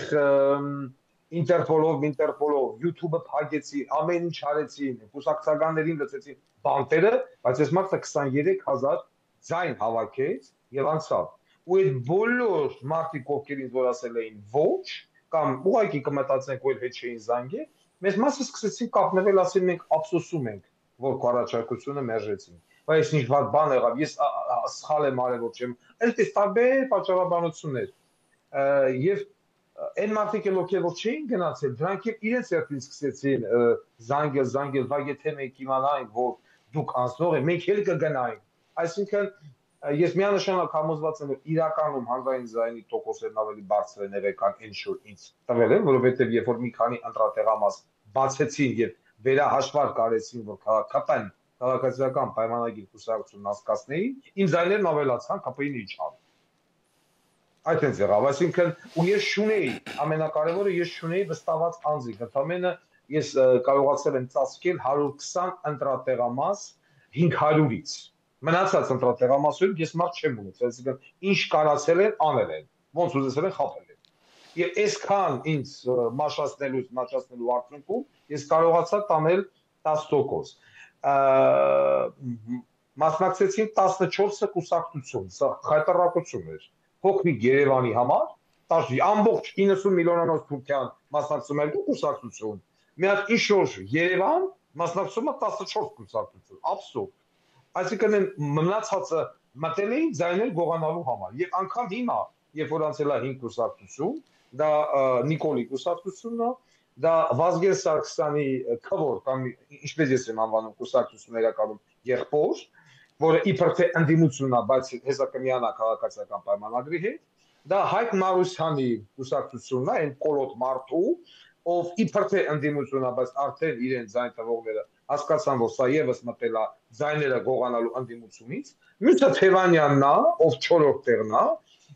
Ինտերպոլով, YouTube-ը փակեցի, ամեն ինչ արեցին, կուսակցականներին լցեցին բանտերը, բայց այս մարդը 23000 ձայն հավաքեց եւ անցավ։ Ու այդ բոլոր մարդիկ ովքեր ինձ որ ասել էին ոչ, կամ ուղղակի կմտածենք որ հետ չէին զանգել, մեզ մասը սկսեցին կապնվել, ասել մենք ափսոսում ենք, որ քարաչակությունը մերժեցին։ Բայց ինչ վատ բան եղավ, ես սխալ եմ արել, որ չեմ։ Այսպես տարբեր պատճառաբանություններ։ Եվ այն մարդիկ ովքեր որ չէին գնացել, դրանք էլ իրենց երբին սկսեցին զանգել, բայց եթե մենք իմանայինք, որ դուք անցնող եք, մենք էլ կգնայինք։ Այսինքն ես միանշանակ համոզված եմ, որ իրականում հանրային ձայնի տոկոսներն ավելի բարձր են եղել, քան ինչ որ ինձ տվել են, որովհետև երբ որ մի քանի ընտրատեղամաս բացեցին եւ վերահաշվարկ արեցին, որ քաղաքացիական պայմանագիր կուսակցությունն անցկացնեին, իմ ձայներն ավելացան, ԿՊԻ-ն իջավ։ Այդ է եղավ, այսինքն ու ես շունեի, ամենակարևորը ես շունեի վստահված անձինք, ընդամենը ես կարողացել եմ ծածկել 120 ընտրատեղամաս 500-ից։ Մնացած ընտրատեղամասերում ես մարդ չեմ ունեցել, այսինքն ինչ կարացել են, անել են, ոնց ուզեցել են խփել են։ Եվ այսքան ինձ մաշացնելու արդյունքում ես կարողացա տանել 10%։ Մասնակցեցին 14 կուսակցություն, սա խայտարակություն էր։ Փոքրիկ Երևանի համար, ամբողջ 90 միլիոնանոց Թուրքիան մասնակցում էր կուսակցություն, մի հատ ինչ-որ Երևան մասնակցում է 14 կուսակցություն, աբսուրդ։ Այսինքն մնացածը մտել էին ձայներ գողանալու համար։ Եվ անգամ հիմա, երբ որ անցել է 5 կուսակցություն, դա Նիկոլի կուսակցությունն է, դա Վազգեն Սարգսյանի քվոր կամ ինչպես ես եմ անվանում կուսակցություններականում եղբոր, որը իբր թե ընդդիմությունն է, բայց հեսա կմիանա քաղաքացիական պայմանագրի հետ, դա Հայկ Մարուսյանի կուսակցությունն է, այն կոլոտ մարդու, ով իբր թե ընդդիմություն է, բայց արդեն իրեն ձայն տվողները հասկացան, որ սա եւս մտել է ձայները գողանալու ընդդիմությունից, մյուսը Թևանյանն է, ով 4-րդ տեղն է,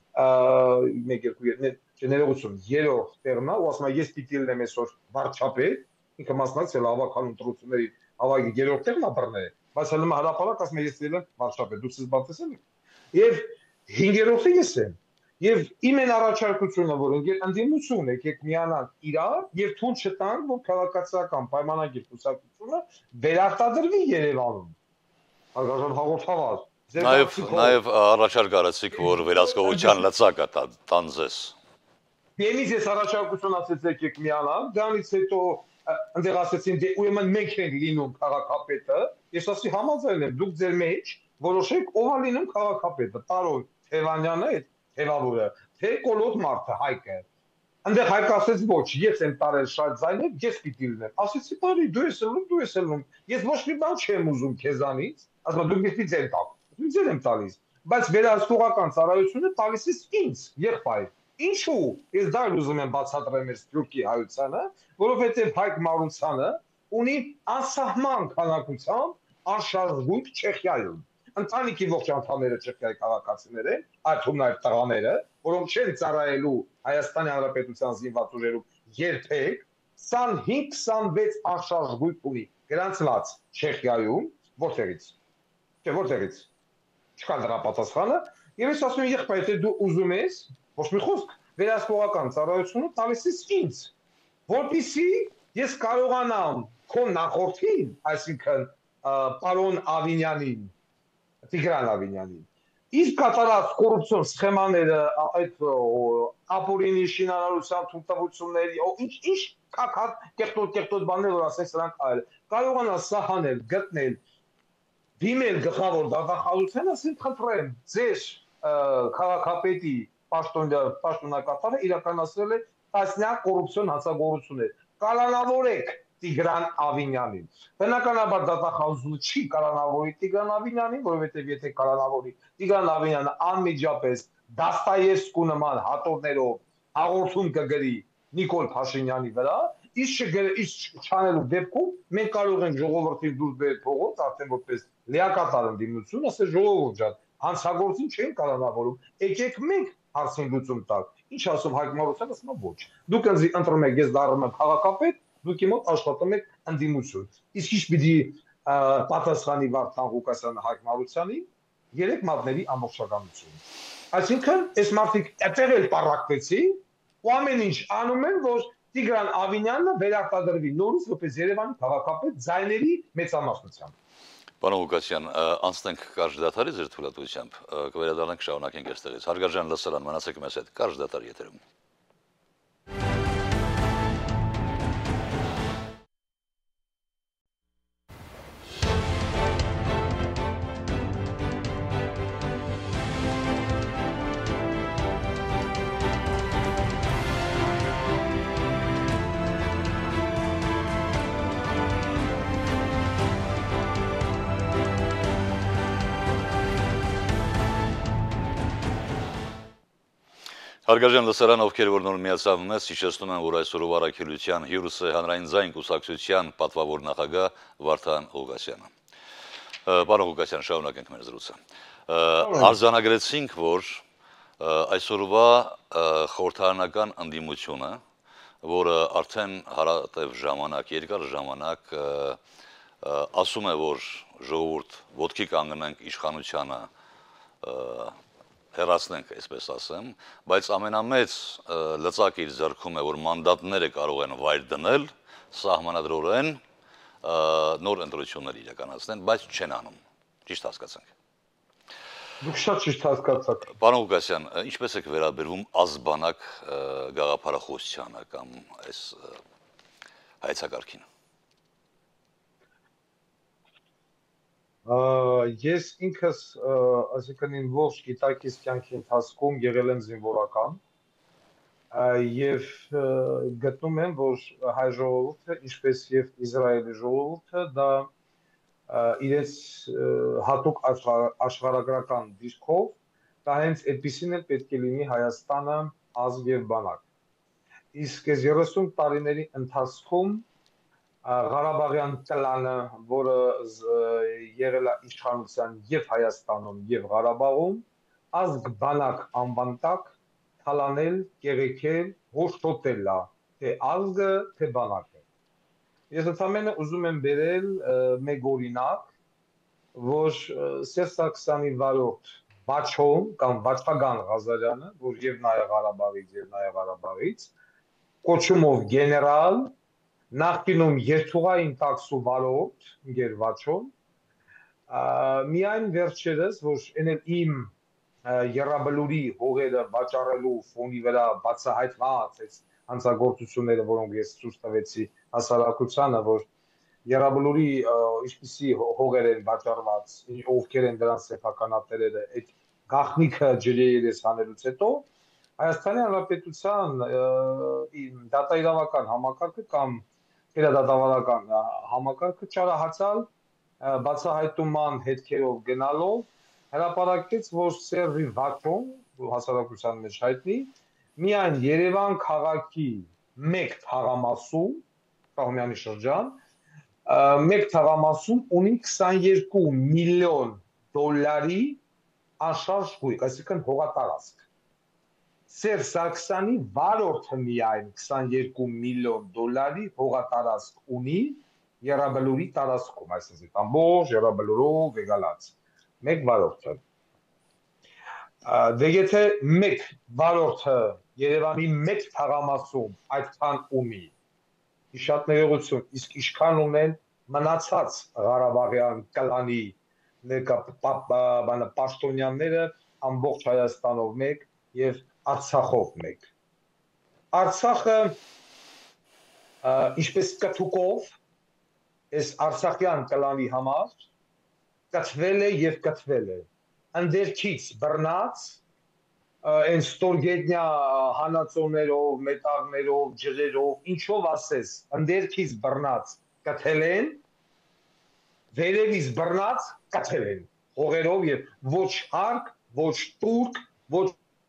1 2 ներողություն, 3-րդ տեղն է, ու ասում է ես պիտի լինեմ այսօր վարչապետ, ինքը մասնակցել հավաքալու ընտրությունների հավաքի 3-րդ տեղն է բռնել, բայց հələ հրապարակ ասում է ես լինեմ վարչապետ, դուք ցես բացեցել եք։ Եվ 5-րդը ես եմ։ Եվ իմ են առաջարկությունը, որ ընդդիմություն եկեք միանանք իրար եւ թույլ չտանք, որ քաղաքացիական պայմանագիր կուսակցությունը վերարտադրվի Երևանում։ Հարգարժան հաղորդավար, Նաև առաջարկ արեցիք, որ վերահսկողության լծակը տան ձեզ։ Եմից ես առաջարկություն ասեցի եկեք միանանք, դրանից հետո այնտեղ ասեցին դե ուրեմն մենք ենք լինում քաղաքապետը, ես ասի համաձայն եմ, դուք ձեր մեջ որոշեք ով է լինում քաղաքապետը, պարոն Թևանյանը, այդ թևավորը, թե կոլոտ մարդը Հայկը։ Այնտեղ Հայկը ասեց ոչ, ես եմ տարել շատ ձայներ, ես պիտի լինեմ։ Ասեցի բարի, դու ես ելնում, ես ոչ մի բան չեմ ուզում քեզանից, ասում դուք ես ձեր տակ, դու ձեր եմ տալիս, բայց վերահսկողական ծառայությունը տալիս ես ինձ, եղբայր։ Ինչու՞։ Ես դա ուզում եմ բացատրեմ մեր սփյուռքի հայությանը, որովհետև Հայկ Մարուսյանը ունի անսահման քանակությամբ անշարժույթ Չեխիայում։ Ընտանիքի ողջ անդամները Չեխիայի քաղաքացիներ են, այդ թվում նաև տղաները, որոնք չեն ծառայելու Հայաստանի Հանրապետության զինված ուժերում երբեք, 25-26 անշարժույթ ունի գրանցված Չեխիայում, որտեղից։ Չէ, որտեղից։ Չկա դրա պատասխանը, եւ ես ասում եմ եղբայր, եթե դու ուզում ես, ոչ մի խոսք, վերահսկողական ծառայությունը տալիս ես ինձ, որպեսզի ես կարողանամ քո նախորդին, այսինքն պարոն Ավինյանին, Տիգրան Ավինյանին, իսկ կատարած կոռուպցիոն սխեմաները, այդ ապօրինի շինարարության թույլտվությունների, ինչ կեղտոտ բաներ, որ ասեն սրանք այլ, կարողանալ սահանել, գտնել, դիմել գլխավոր դատախազության, ասեն խնդրեմ, ձեր քաղաքապետի պաշտոնակատարը իրականացրել է տասնյակ կոռուպցիոն հանցագործություններ, կալանավորեք Տիգրան Ավինյանին։ Բնականաբար դատախազությունը չի կալանավորի Տիգրան Ավինյանին, որովհետև եթե կալանավորի Տիգրան Ավինյանը անմիջապես Դաստայևսկու նման հատորներով հաղորդում կգրի Նիկոլ Փաշինյանի վրա, իսկ չանելու դեպքում մենք կարող ենք ժողովրդին դուրս բերել փողոց, արդեն որպես լիակատար ընդդիմություն, ասել ժողովուրդ ջան, հանցագործին չեն կալանավորում, եկեք մենք հարցին լուծում տալ։ Ինչ ասում Հայկ Մարուսյանը, ասում է ոչ։ Դուք ինձ ընտրում եք, ես դառնում եմ քաղաքապետ, դուք իմ մոտ աշխատում եք ընդդիմություն։ Իսկ ինչ պիտի պատասխանի Վարդան Ղուկասյանը Հայկ Մարուսյանին, 3 մատների ամբողջականություն։ Այսինքն, այս մարդիկ այդտեղ էլ պառակվեցին ու ամեն ինչ անում են, որ Տիգրան Ավինյանը վերարտադրվի նորից որպես Երևանի քաղաքապետ ձայների մեծամասնությամբ։ Պարոն Ղուկասյան, անցնենք կարճ դադարի ձեր թույլատվությամբ, կվերադառնանք շարունակենք այստեղից։ Հարգարժան լսարան, մնացեք մեզ հետ, կարճ դադար եթերում։ Հարգարժան լսարան, ովքեր որ նոր միացավ մեզ, հիշեցնում են, որ այսօրով առաքելության հյուրս է հանրային ձայն կուսակցության պատվավոր նախագահ Վարդան Ղուկասյանը։ Պարոն Ղուկասյան, շարունակենք մեր զրույցը։ Արձանագրեցինք, որ այսօրվա խորհրդարանական ընդդիմությունը, որը արդեն հարատև ժամանակ, երկար ժամանակ ասում է, որ ժողովուրդ ոտքի կանգնենք իշխանությանը հեռացնենք, այսպես ասեմ, բայց ամենամեծ լծակը իր ձեռքում է, որ մանդատները կարող են վայր դնել, սահմանադրորեն նոր ընտրություններ իրականացնեն, բայց չեն անում։ Ճիշտ հասկացանք։ Դուք շատ ճիշտ հասկացաք։ Պարոն Ղուկասյան, ինչպես եք վերաբերվում ազբանակ գաղափարախոսությանը կամ այս հայեցակարգին։ Ես ինքս, այսինքն իմ ողջ գիտակից կյանքի ընթացքում եղել եմ զինվորական եւ գտնում եմ, որ հայ ժողովուրդը, ինչպես եւ Իսրայելի ժողովուրդը, դա իրենց հատուկ աշխարհագրական դիրքով, դա հենց այդպեսին էլ պետք է լինի Հայաստանը ազգ եւ բանակ։ Իսկ այս 30 տարիների ընթացքում Ղարաբաղյան կլանը, որը եղել է իշխանության եւ Հայաստանում եւ Ղարաբաղում, ազգ բանակ անվան տակ թալանել, կեղեքել, հոշոտել է, թե ազգը, թե բանակը։ Ես ընդամենը ուզում եմ բերել մեկ օրինակ, որ Սերժ Սարգսյանի վարորդ Բաչոն կամ Բաչագան Ղազարյանը, որ եւ նա է Ղարաբաղից, կոչումով գեներալ, նախկինում երթուղային տաքսու վարորդ, ինգեր Վաչոն, միայն վերջերս, որ էնել իմ Եռաբլուրի հողերը վաճառելու ֆոնի վրա բացահայտված այս հանցագործությունները, որոնք ես ցույց տվեցի հասարակությանը, որ Եռաբլուրի ինչպիսի հողեր են վաճառված, ովքեր են դրանց սեփականատերերը, այդ գաղտնիքը ջրերից հանելուց հետո Հայաստանի Հանրապետության դատաիրավական համակարգը կամ թերադատավարական համակարգը չարահացալ բացահայտման հետքերով գնալով հրապարակեց, որ Սերժի Վաչոն, հասարակության մեջ հայտնի, միայն Երևան քաղաքի մեկ թաղամասում, Պահոմյանի շրջան, մեկ թաղամասում ունի 22 միլիոն դոլարի անշարժ գույք, այսինքն հողատարածք։ Սերժ Սարգսյանի վարորդը միայն 22 միլիոն դոլարի հողատարածք ունի Եռաբլուրի տարածքում, այսինքն ամբողջ Եռաբլուրով եկալած մեկ վարորդը։ Դե եթե մեկ վարորդը Երևանի մեկ թաղամասում այդքան ունի, շատ ներողություն, իսկ ինչքան ունեն մնացած Ղարաբաղյան կլանի պաշտոնյաները ամբողջ Հայաստանով մեկ եւ Արցախով մեկ։ Արցախը ինչպես կթուկով այս արցախյան կլանի համար կթվել է եւ կթվել է ընդերքից բռնած այն ստորգետնյա հանածոներով, մետաղներով, ջրերով, ինչով ասես, ընդերքից բռնած կթել են, վերևից բռնած կթել են, հողերով եւ ոչ հարկ, ոչ տուրք, ոչ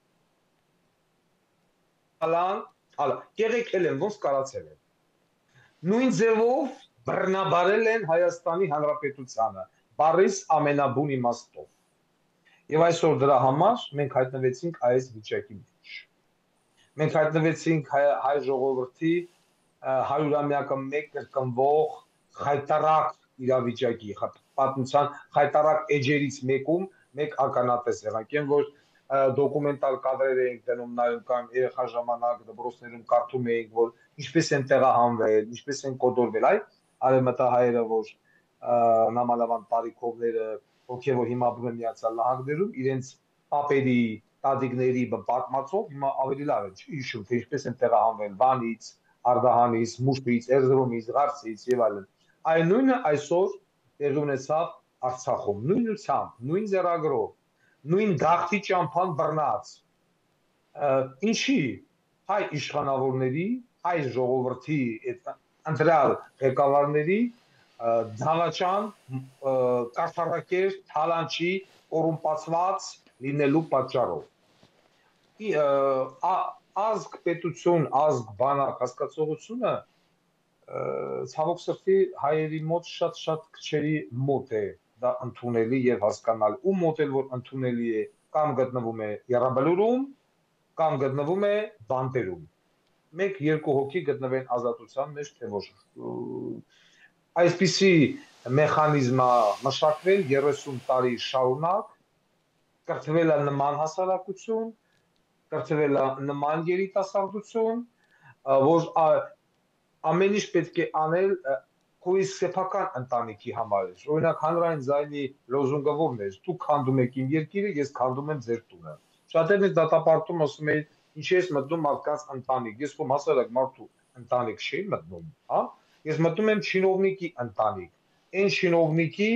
կեղեքել են, ոնց կարացել են։ Նույն ձևով բռնաբարել են Հայաստանի Հանրապետությանը, բառից ամենաբուն իմաստով։ Եվ այսօր դրա համար մենք հայտնվեցինք այս վիճակի մեջ։ Մենք հայտնվեցինք հայ ժողովրդի 100-ամյակը մեկ կրկնվող խայտարակ իրավիճակի, պատմության խայտարակ էջերից մեկում մեկ ականատես եղանք, որ դոկումենտալ կադրեր էինք դնում, նայում կամ երեխա ժամանակ դպրոցներում կարդում էինք, որ ինչպես են տեղահանվել, ինչպես են կոդորվել, այ արևմտահայերը, որ նամանավան տարիքովները, ովքեր որ հիմա ապրում են Միացյալ Նահանգներում, իրենց պապերի, տատիկների պատմածով հիմա ավելի լավ է, չի հիշում, թե ինչպես են տեղահանվել Վանից, Արդահանից, Մուշից, Էրզրումից, Ղարսից եւ այլն։ Այն նույնը այսօր տեղի ունեցավ Արցախում, նույն ուղղությամբ, նույն ձեռագրով, նույն գաղթի ճամփան բռնած։ Ինչի հայ իշխանավորների, հայ ժողովրդի ընտրյալ ղեկավարների դավաճան, կարտարակեր, թալանչի, կոռումպացված լինելու պատճառով։ Ազգ պետություն, ազգ բանակ հասկացողությունը ցավոք սրտի հայերի մոտ շատ քչերի մոտ է դա ընդունելի եւ հասկանալի։ Ու մոտ էլ որ ընդունելի է, կամ գտնվում է Եռաբլուրում, կամ գտնվում է Բանտերում։ Մեկ-երկու հոգի գտնվեն ազատության մեջ, թե ոչ։ Այսպիսի մեխանիզմը մշակվել 30 տարի շարունակ, կրթվել է նման հասարակություն, կրթվել է նման երիտասարդություն, որ ամեն ինչ պետք է անել քո սեփական ընտանիքի համար։ Օրինակ հանրային ձայնի լոզունգը ո՞րն է։ Դուք քանդում եք իմ երկիրը, ես քանդում եմ ձեր տունը։ Շատերն են դատապարտում, ասում են, ինչի՞ ես մտնում մարդկանց ընտանիք։ Ես ոմ հասարակ մարդու ընտանիք չի մտնում, հա։ Ես մտնում եմ չինովնիկի ընտանիք։ Այն չինովնիկի,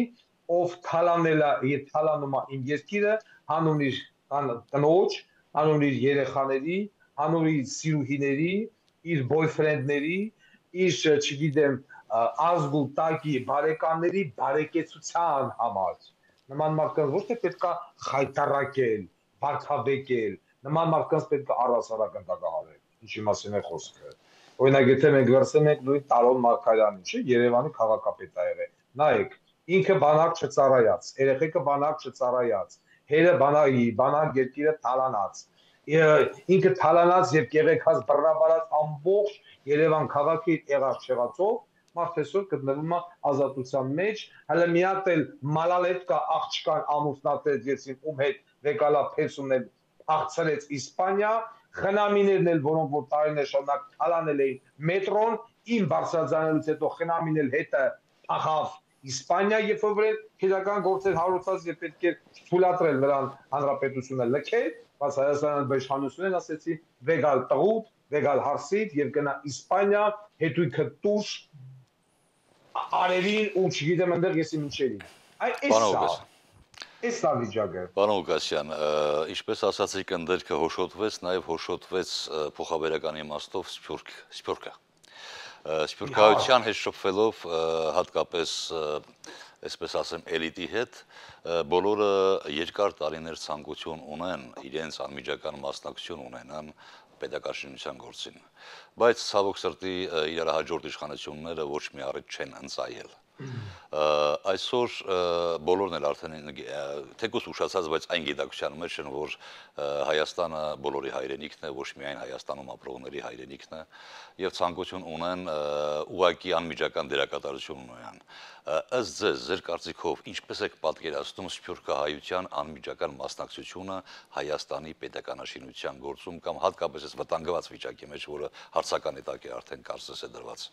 ով թալանել է եւ թալանում է իմ երկիրը, հանուն իր տնոջ, հանուն իր երեխաների, հանուն իր սիրուհիների, իր boyfriend-ների, իր, չգիտեմ, ազգ ու տակի բարեկամների բարեկեցության համար։ Նման մարդկանց ոչ թե պետք է խայտարակել, վարքաբեկել, նման մարդկանց պետք է առասարակ ընդդակահարել։ Ինչի մասին է խոսքը։ Օրինակ, եթե մենք վերցնենք ենք նույն Տարոն Մարգարյանին, չէ, Երևանի քաղաքապետ ա եղել։ Նայեք, ինքը բանակ չծառայած, երեխեքը բանակ չծառայած, հերը բանակ երկիրը թալանած։ Ինքը թալանած եւ կեղեքած բռնաբարած ամբողջ Երևան քաղաքի եղած չեղածով մարդ այսօր գտնվում է ազատության մեջ, հələ մի հատ էլ մալալետկա աղջկան ամուսնացրեց եսին ում հետ վեկալա փեսումն էլ աղցրեց Իսպանիա, խնամիներն էլ որոնք որ տարիներ շարունակ թալանել էին մետրոն, իմ բարձրաձանելուց հետո խնամինել հետը փախավ Իսպանիա, երբ որ քրական գործեր հարուցած եւ պետք է թույլատրել նրան հանրապետությունը լքել, բայց Հայաստանը բեշխանությունն ասեցի վեգալ տղուտ, վեգալ հարսիտ եւ գնա Իսպանիա, հետույքը տուշ արերին ու չգիտեմ այնտեղ եսի ինչերի։ Այս է վիճակը։ Պարոն Ղուկասյան, ինչպես ասացիք, ընդերքը հոշոտվեց, նաև հոշոտվեց փոխաբերական իմաստով Սփյուռքը։ Սփյուռքահայության հետ շփվելով հատկապես, այսպես ասեմ, էլիտի հետ, բոլորը երկար տարիներ ցանկություն ունեն իրենց անմիջական մասնակցություն ունենան պետականաշինության գործին, բայց ցավոք սրտի իրար հաջորդ իշխանությունները ոչ մի առիթ չեն ընծայել։ Այսօր բոլորն էլ արդեն թեկուզ ուշացած, բայց այն գիտակցության մեջ են, որ Հայաստանը բոլորի հայրենիքն է, ոչ միայն Հայաստանում ապրողների հայրենիքն է, եւ ցանկություն ունեն ուղղակի անմիջական դերակատարություն ունենան։ Ըստ ձեր կարծիքով ինչպես եք պատկերացնում սփյուռքահայության անմիջական մասնակցությունը Հայաստանի պետականաշինության գործում կամ հատկապես այս վտանգված վիճակի մեջ, որը հարցական հետաք է արդեն կարծես է դրված։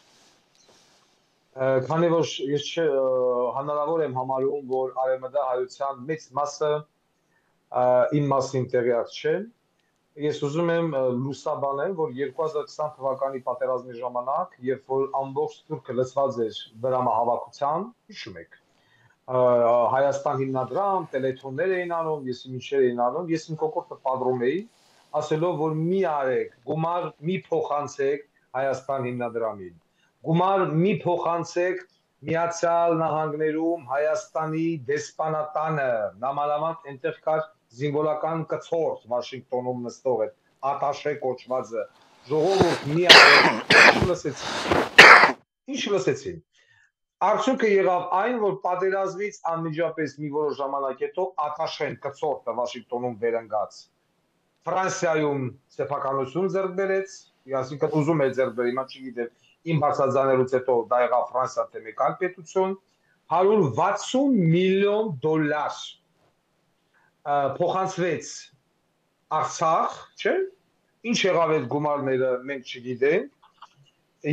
Քանի որ ես հնարավոր եմ համարում, որ արևմտահայության մեծ մասը իմ մասին տեղյակ չէ, ես ուզում եմ լուսաբանել, որ 2020 թվականի պատերազմի ժամանակ, երբ որ ամբողջ Սփյուռքը լցված էր դրամահավաքության, հիշում եք, Հայաստան հիմնադրամ, տելեթոններ էին անում, ես ինչեր էին անում, ես իմ կոկորդը պատրում էի, ասելով, որ մի արեք, գումար մի փոխանցեք Հայաստան հիմնադրամին, գումար մի փոխանցեք Միացյալ Նահանգներում Հայաստանի դեսպանատանը, նամանավանդ այնտեղ կար զինվորական կցորդ Վաշինգտոնում նստող է, ատաշե կոչվածը, ժողովուրդ մի արեք, ինչ լսեցին։ Արդյունքը եղավ այն, որ պատերազմից անմիջապես մի որոշ ժամանակ հետո ատաշեն կցորդը Վաշինգտոնում վերընկած Ֆրանսիայում սեփականություն ձեռք բերեց, այսինքն ուզում էր ձեռք բերել, հիմա չգիտեմ, իմ բարձրաձանելուց հետո դա եղավ Ֆրանսիա թե մեկ այլ պետություն, 160 միլիոն դոլար փոխանցվեց Արցախ, չէ՞։ Ինչ եղավ այդ գումարները մենք չգիտենք։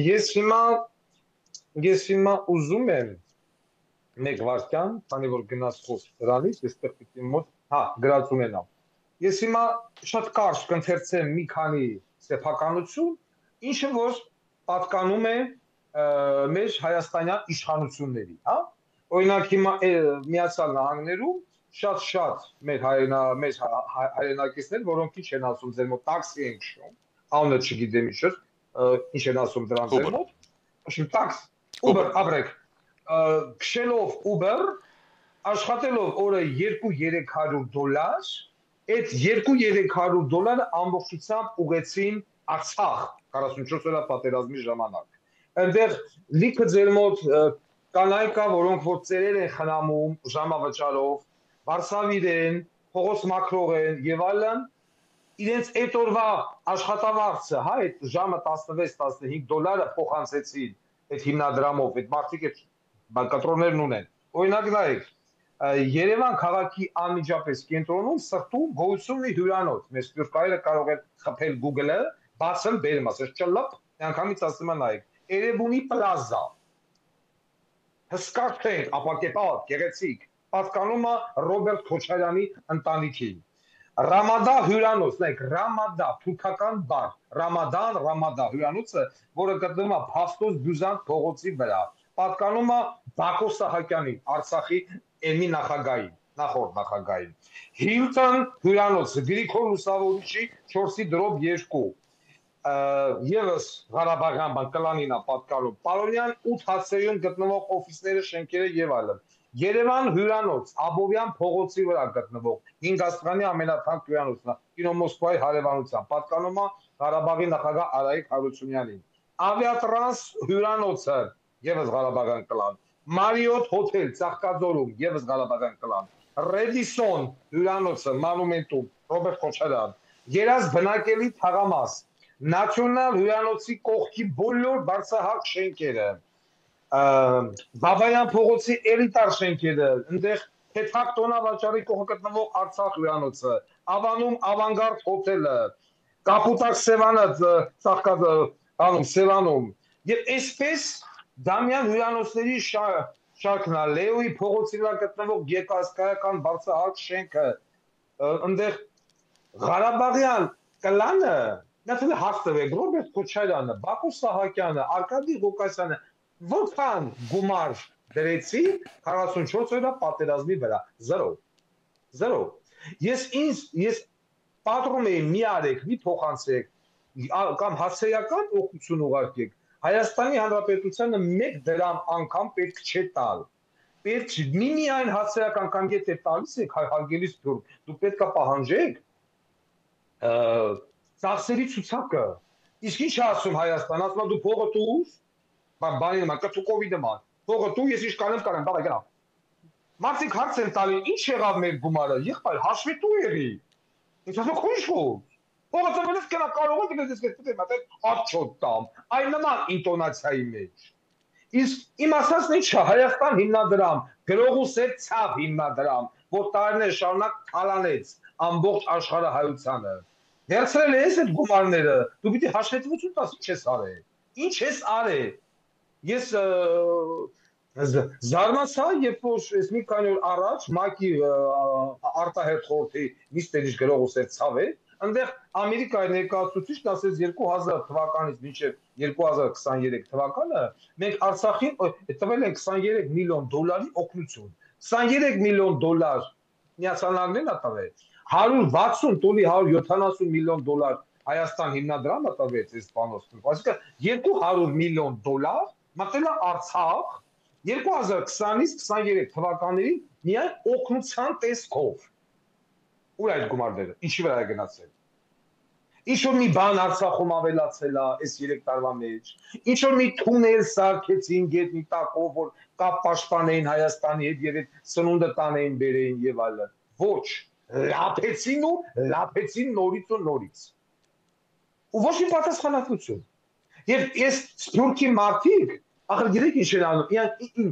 Ես հիմա ուզում եմ մեկ վարքյան, քանի որ գնաց խոսք դրանից, այստեղ պիտի մոտ, գրած ունենամ։ Ես հիմա շատ կարճ կընթերցեմ մի քանի սեփականություն, ինչը որ պատկանում է մեր հայաստանյան իշխանությունների, հա։ Օրինակ հիմա Միացյալ Նահանգներում շատ մեր հայրենակիցներ, որոնք ինչ են ասում ձեր մոտ տաքսի են քշում, անունը չգիտեմ ինչ են ասում դրանց ձեր մոտ, աշին տաքս, Uber ապրեք, քշելով Uber, աշխատելով օրը 2-300 դոլար, այդ 2-300 դոլարը ամբողջությամբ ուղեցին Արցախ 44 օրյա պատերազմի ժամանակ։ Այնտեղ լիքը ձեր մոտ կանայք կա, որոնք որ ծերեր են խնամում ժամավճարով, վարսավիր են, փողոց մաքրող են եւ այլն, իրենց այդ օրվա աշխատավարձը, հա, այդ ժամը 16-15 դոլարը փոխանցեցին այդ հիմնադրամով, այդ մարդիկ այդ կտրոններն ունեն։ Օրինակ նայեք, Երևան քաղաքի անմիջապես կենտրոնում սրտում գոյություն ունի հյուրանոց, մեր սփյուռքահայերը կարող են խփել Google-ը, բացել բերում, ասես չլապ, միանգամից ասում են նայեք, Էրեբունի պլազա, հսկա շենք, ապակեպատ, գեղեցիկ, պատկանում է Ռոբերտ Քոչարյանի ընտանիքին։ Ռամադա հյուրանոց, նայեք, Ռամադա, թուրքական բառ, Ռամադա հյուրանոցը, որը գտնվում է Փաստոս Բյուզանտ փողոցի վրա, պատկանում է Բակո Սահակյանին, Արցախի էմի նախագահին, նախորդ նախագահին։ Hilton հյուրանոցը Գրիգոր Լուսավորիչի 4/2 եւս Ղարաբաղյան բանկլանինա պատկանում Պարոնյան 8 հացերում գտնվող օֆիսները, շենքերը եւ այլն։ Երևան հյուրանոց Աբովյան փողոցի վրա գտնվող 5 աստղանի ամենաթանկ հյուրանոցն է Կինո Մոսկվայի հարևանությամբ, պատկանում է Ղարաբաղի նախագահ Արայիկ Հարությունյանին։ Ավիատրանս հյուրանոցը եւս Ղարաբաղյան կլան, Մարիոթ հոթել Ծաղկաձորում եւս Ղարաբաղյան կլան, Ռեդիսոն հյուրանոցը Մանումենտում Ռոբերտ Քոչարյան, Երազ բնակելի թաղամաս, Նացիոնալ հյուրանոցի կողքի բոլոր բարձրահարկ շենքերը, Բաբայան փողոցի էլիտար շենքերը, այնտեղ Թեթակ տոնավաճառի կողքը գտնվող Արցախ հյուրանոցը, Ավանում Ավանգարդ հոթելը, Կապուտակ Սևանը Սևանում եւ այսպես Դամյան հյուրանոցների շարքն է, Լեոյի փողոցի վրա գտնվող Գեկասկայական բարձրահարկ շենքը, այնտեղ Ղարաբաղյան կլանը Նաթել հաստվեք Ռոբերտ Քոչարյանը, Բակո Սահակյանը, Արկադի Ղուկասյանը որքան գումար դրեցի 44 օրյա պատերազմի վրա 0 ես պատրում եմ մի արեք, մի փոխանցեք կամ հասարակական օգնություն ուղարկեք Հայաստանի Հանրապետությանը 1 դրամ անգամ պետք չէ տալ պետք միայն հասարակական կամ եթե տալիս եք հարգելի սփյուռք դուք պետք է պահանջեք ծախսերի ցուցակը իսկ ինչ ասում Հայաստան ասում դու փողը տուր բանի նման կթուկովի նման փողը տու ես ինչ կանեմ բավական գնա մարդիկ հարց են տալի ինչ եղավ մեր գումարը եղբայր հաշվետու եղի ինչ ասում քույշու փողը ծնվելս կնա կարող եք դες կեցեք մտել աչոտ տամ այն նման ինտոնացիայի մեջ իսկ իմ ասածն ինչա Հայաստան հիմնադրամ գրողուսեր ցավ հիմնադրամ որ տարիներ շարունակ թալանեց ամբողջ աշխարհայությանը Դերցրել ես այդ գումարները, դու պիտի հաշվետվություն տաս, ինչ ես արել, ես զարմացա, երբ որ ես մի քանի օր առաջ ՄԱԿ-ի արտահերթ խորհրդի նիստերից գրողուսեր ցավ է, այնտեղ Ամերիկայի ներկայացուցիչն ասեց 2000 թվականից մինչև 2023 թվականը մենք Արցախին տվել ենք 23 միլիոն դոլարի օգնություն, 23 միլիոն դոլար Միացյալ Նահանգներն է տվել 160 տոլի 170 միլիոն դոլար Հայաստան հիմնադրամը տվեց այս բանոստում, այսինքն 200 միլիոն դոլար մտել է Արցախ 2020-ից 23 թվականներին միայն օգնության տեսքով։ Ուր այդ գումարները, ինչի վրա է գնացել։ Ինչ որ մի բան Արցախում ավելացել է այս 3 տարվա մեջ, ինչ որ մի թունել սարքեցին գետնի տակով, որ կապ պաշտպանեին Հայաստանի հետ եւ այդ սնունդը տանեին բերեին եւ այլն։ Ոչ լափեցին նորից ու նորից ու ոչ մի պատասխանատվություն եւ ես սփյուռքի մարդիկ ախր գիտեք ինչ են անում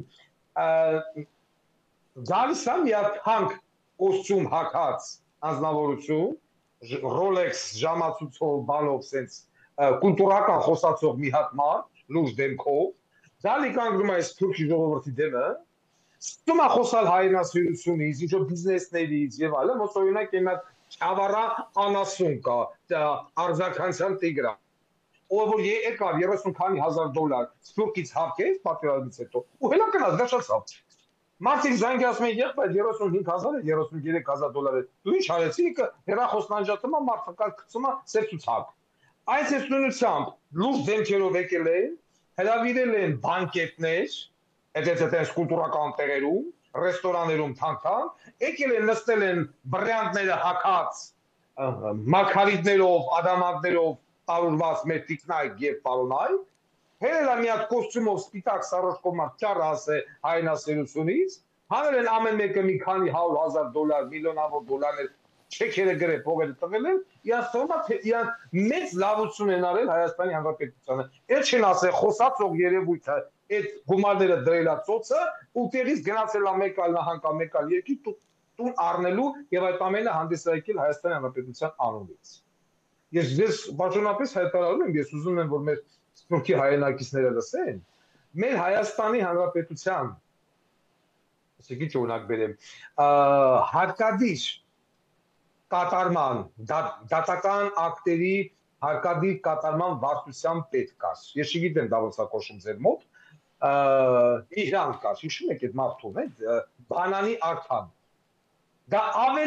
գալիս է մի հատ կոստյում հագած անձնավորություն Rolex ժամացույցով բանով sense կուլտուրական խոսացող մի հատ մարդ լուրջ դեմքով դալի կանգնում է սփյուռքի ժողովրդի դեմը Ստում է խոսալ հայրենասիրությունից, ինչ որ բիզնեսներից եւ այլն, ոնց օրինակ այն Չավառա անասուն կա, արձագանքյան տիգրա։ Ով որ եկավ 30 քանի հազար դոլար սփյուռքից հարկեց պատերազմից հետո, ու հելա գնաց դաշացավ։ Մարդիկ զանգի ասում են եղբայր 35000-ը 33000 դոլար է։ Դու ինչ արեցի, հեռախոսն անջատում է, մարդկա գցում է սերցուցակ։ Այս նույնությամբ լուրջ դեմքերով եկել են, հրավիրել են բանկետներ Այդպես կուլտուրական տեղերում, ռեստորաններում թանկ-թանկ, եկել են նստել են բրենդները հակած մակարիդներով, ադամանդներով տարուրված մեր տիկնայք եւ պարոնայք, հերել է մի հատ կոստյումով սպիտակ սարոշկոմար ճառ ասե հայրենասիրությունից, հանել են ամեն մեկը մի քանի 100,000 դոլար, միլիոնավոր դոլարներ չեքերը գրել, փողերը տվել են, իրանց թվում է թե իրանք մեծ լավություն են արել Հայաստանի Հանրապետությանը։ Էլ չեն ասել խոսածող երևույթը այդ գումարները դրելա ծոցը ու տեղից գնացել է մեկ այլ նահանգ, մեկ այլ երկիր տուն առնելու եւ այդ ամենը հանդես եկել Հայաստանի Հանրապետության անունից։ Ես բաժանապես հայտարարում եմ, ես ուզում եմ որ մեր սփյուռքի հայրենակիցները լսեն, մեր Հայաստանի Հանրապետության ասիկի օրինակ բերեմ, հարկադիր կատարման դատական ակտերի հարկադիր կատարման վարչության պետք կար։ Ես չգիտեմ դա ոնց է կոչվում ձեր մոտ, Իհրան կար, հիշում եք այդ մարդուն, բանանի արքան։ Դա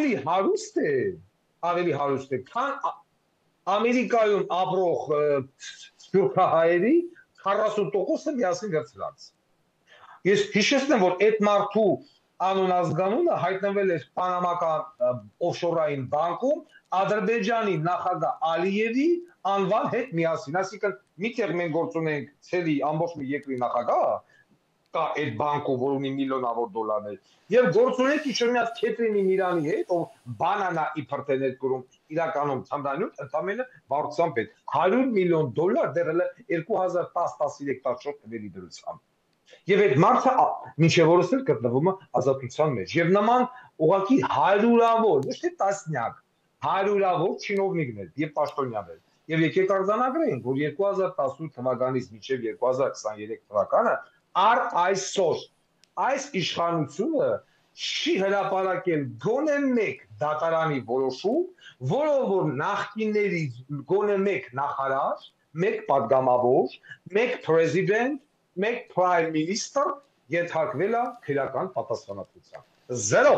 ավելի հարուստ է, քան Ամերիկայում ապրող սփյուռքահայերի 40%-ը միասին վերցրած։ Ես հիշեցնեմ, որ այդ մարդու անուն ազգանունը հայտնվել էր Պանամական օֆշորային բանկում Ադրբեջանի նախագահ Ալիևի անվան հետ միասին, այսինքն միտեղ մենք գործ ունենք ցելի ամբողջ մի երկրի նախագահ կա այդ բանկում, որ ունի միլիոնավոր դոլարներ, եւ գործ ունենք ինչ-որ մի հատ քետրինի Իրանի հետ, ով բանանա իբր թե ներկրում իրականում ցանդանյութ ընդամենը բարձրությամբ է 100 միլիոն դոլար դեռ 2010-13 տարի թվերի դրությամբ։ Եվ այդ մարդը մինչև օրս էլ գտնվում է ազատության մեջ։ Եվ նման ուղղակի հարյուրավոր, ոչ թե տասնյակ, հարյուրավոր չինովնիկներ եւ պաշտոնյաներ։ Եվ եկեք արձանագրենք, որ 2018 թվականից մինչև 2023 թվականը առ այսօր այս իշխանությունը չի հրապարակել գոնե մեկ դատարանի որոշում, որով որ նախկիններից գոնե մեկ նախարար, մեկ падգամավոր, մեկ պրեզիդենտ, մեկ prime minister ենթարկվել է քրեական պատասխանատվության։ Զերո։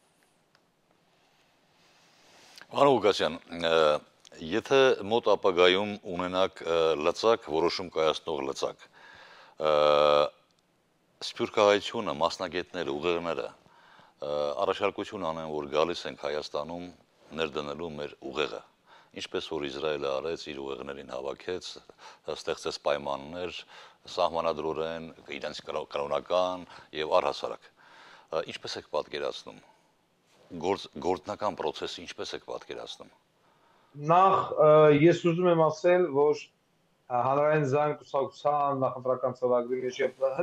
Պարոն Ղուկասյան, եթե մոտ ապագայում ունենաք լծակ, որոշում կայացնող լծակ, սփյուռքահայությունը, մասնագետները, ուղեղները առաջարկություն անեն, որ գալիս ենք Հայաստանում ներդնելու մեր ուղեղը, ինչպես որ Իսրայելը արեց, իր ուղեղներին հավաքեց, ստեղծեց պայմաններ, սահմանադրորեն, իրենց կրոնական եւ առհասարակ։ Ինչպես եք պատկերացնում գործնական process-ը ինչպես եք պատկերացնում։ Նախ ես ուզում եմ ասել, որ հանրային զայն կուսակցության նախընտրական ծրագրի մեջ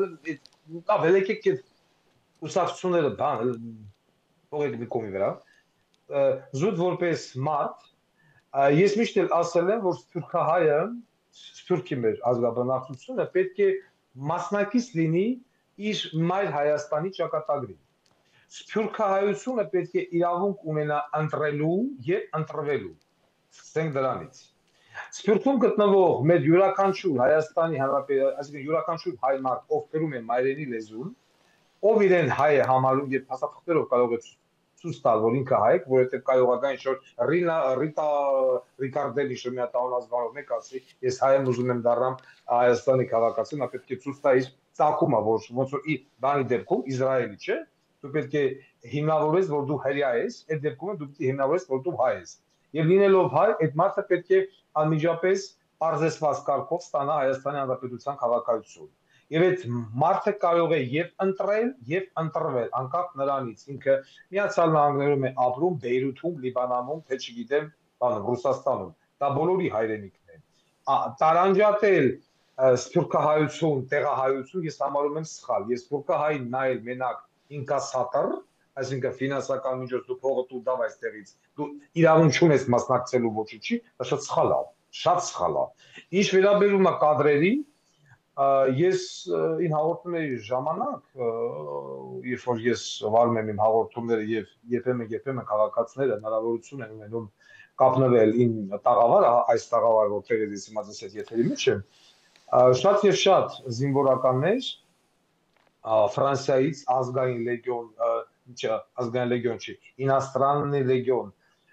եկեք այդ կուսակցությունները բան թողեք մի կողմի վրա զուտ որպես մարդ ես միշտ էլ ասել եմ, որ սփյուռքահայը սփյուռքի մեր ազգաբնակչությունը պետք է մասնակից լինի իր մայր Հայաստանի ճակատագրին։ Սփյուռքահայությունը պետք է իրավունք ունենա ընտրելու եւ ընտրվելու։ Սկսենք դրանից։ Սփյուռքում գտնվող մեր յուրաքանչյուր Հայաստանի Հանրապետության, այսինքն յուրաքանչյուր հայ մարդ, ով կրում է մայրենի լեզուն, ով իրեն հայ է համարում եւ փաստաթղթերով կարող է ցույց տալ, որ ինքը հայ է, որովհետեւ կարողական ինչ-որ Ռիտա Ռիկարդելի շմյատաունազգանով մեկ ասի, ես հայ եմ ուզում եմ դառնամ Հայաստանի քաղաքացի, նա պետք է ցույց տա իր ծագումը, որ ոնց որ ի բանի դեպքում Իսրայելի, չէ՞, դու պետք է հիմնավորես, որ դու հրյա ես, այդ դեպքում դու պետք է հիմնավորես, որ դու հայ ես։ Եվ լինելով հայ, այդ մարդը պետք է անմիջապես պարզեցված կարգով ստանա Հայաստանի Հանրապետության քաղաքացիություն։ Եվ այդ մարդը կարող է եւ ընտրել եւ ընտրվել անկախ նրանից ինքը Միացյալ Նահանգներում է ապրում, Բեյրութում, Լիբանանում, թե չգիտեմ, բանում Ռուսաստանում։ Դա բոլորի հայրենիքն է։ Տարանջատել սփյուռքահայություն, տեղահայություն ես համարում եմ սխալ։ Ես սփյուռքահային նայել մենակ ինկասատոր, այսինքն ֆինանսական միջոց դու փողը տու դավ այստեղից, դու իրավունք չունես մասնակցելու ոչինչի, դա շատ սխալ է, շատ սխալ է։ Ինչ վերաբերում է կադրերին, ես իմ հաղորդումների ժամանակ, երբ որ ես վարում եմ իմ հաղորդումները եւ երբեմն քաղաքացիները հնարավորություն են ունենում կապնվել իմ տաղավարը, այս տաղավարը, որտեղ ես հիմա ձեզ եթերի մեջ եմ, շատ եւ շատ զինվորականներ Ֆրանսիայից ազգային լեգիոն, ազգային լեգիոն չի, ինաստրանный լեգիոն,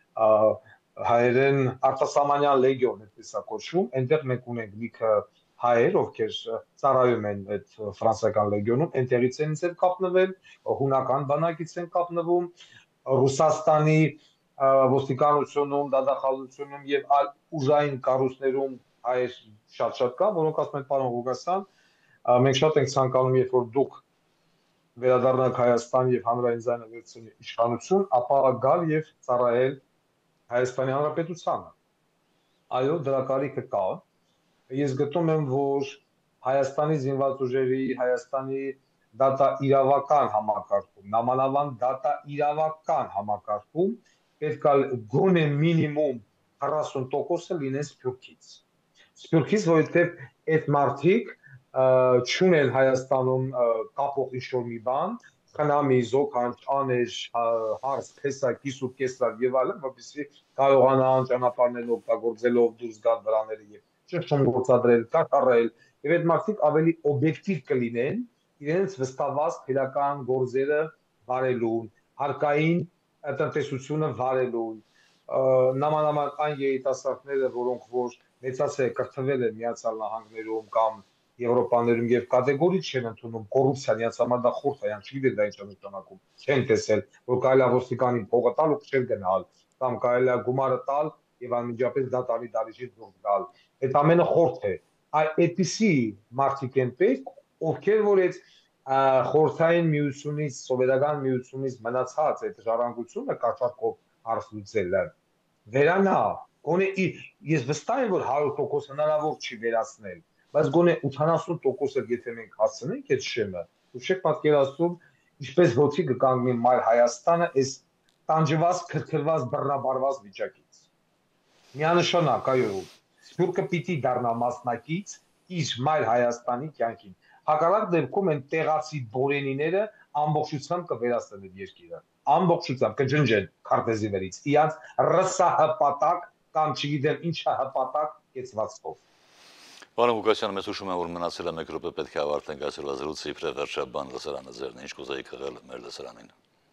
հայերեն արտասահմանյան լեգիոն, այդպես է կոչվում, այնտեղ մենք ունենք մի հայեր, ովքեր ծառայում են այդ ֆրանսիական լեգիոնում, այնտեղից են ինձ կապնվել, հունական բանակից են կապնվում, Ռուսաստանի ոստիկանությունում, դատախազությունում եւ այլ ուժային կառույցներում հայեր շատ կան, որոնք ասում են պարոն Ղուկասյան, մենք շատ ենք ցանկանում, երբ որ դուք վերադառնաք Հայաստան եւ հանրային զայնը վերցնի իշխանություն, ապա գալ եւ ծառայել Հայաստանի Հանրապետությանը։ Այո, դրա կարիքը կա։ Ես գտնում եմ, որ Հայաստանի զինված ուժերի, Հայաստանի դատա իրավական համակարգում, նամանավանդ դատա իրավական համակարգում պետք է գոնե մինիմում 40%-ը լինեն սփյուռքից։ Սփյուռքից, որովհետեւ այդ մարդիկ չունեն Հայաստանում կապող ինչ-որ մի բան, խնամի, զոքանչ, անեժ, հարս, փեսա, կիսուր, կեսար եւ այլն, որպեսզի կարողանան ճանապարհներն օգտագործելով դուրս գալ վրաները եւ ճնշում գործադրել, կատարել, եւ այդ մարդիկ ավելի օբյեկտիվ կլինեն իրենց վստահված քրական գործերը վարելուն, հարկային տնտեսությունը վարելուն, նամանավանդ այն երիտասարդները, որոնք որ մեծացել կրթվել են Միացյալ Նահանգներում կամ Եվրոպաներում եւ կատեգորիկ չեն ընդունում կոռուպցիան, իրենց համար դա խորթ է, յան չգիտեն դա ինչ է նշանակում, չեն տեսել, որ կարելի է ոստիկանին փողը տալ ու քչել գնալ, կամ կարելի է գումարը տալ եւ անմիջապես դատարանի դալիճից դուրս գալ։ Այդ ամենը խորթ է։ Այդպիսի մարդիկ են պետք, ովքեր որ այդ խորհրդային միությունից, սովետական միությունից մնացած այդ ժառանգությունը կաշառքով հարց լուծելը վերանա, գոնե ես վստահ եմ, որ 100% հնարավոր չի վերացնել, բայց գոնե 80% եթե մենք հասցնենք այդ շեմը, ու չեք պատկերացնում, ինչպես ոտքի կկանգնի մայր Հայաստանը այս տանջված, քրքրված, բռնաբարված վիճակից։ Միանշանակ, այո, Սփյուռքը պիտի դառնա մասնակից իր մայր Հայաստանի կյանքին։ Հակառակ դեպքում են տեղացի բորենիները ամբողջությամբ կվերացնեն այդ երկիրը։ Ամբողջությամբ կջնջեն քարտեզի վերից։ Իրանց ռսահպատակ կամ չգիտեմ ինչա հպատակ կեցվածքով։ Պարոն Ղուկասյան, մեզ հուշում եմ, որ մնացել է 1 րոպե, պետք է ավարտենք այսօրվա զրույցը, իբրև վերջաբան լսարանը ձերն է, ինչ կուզեիք խղել մեր լսարանին։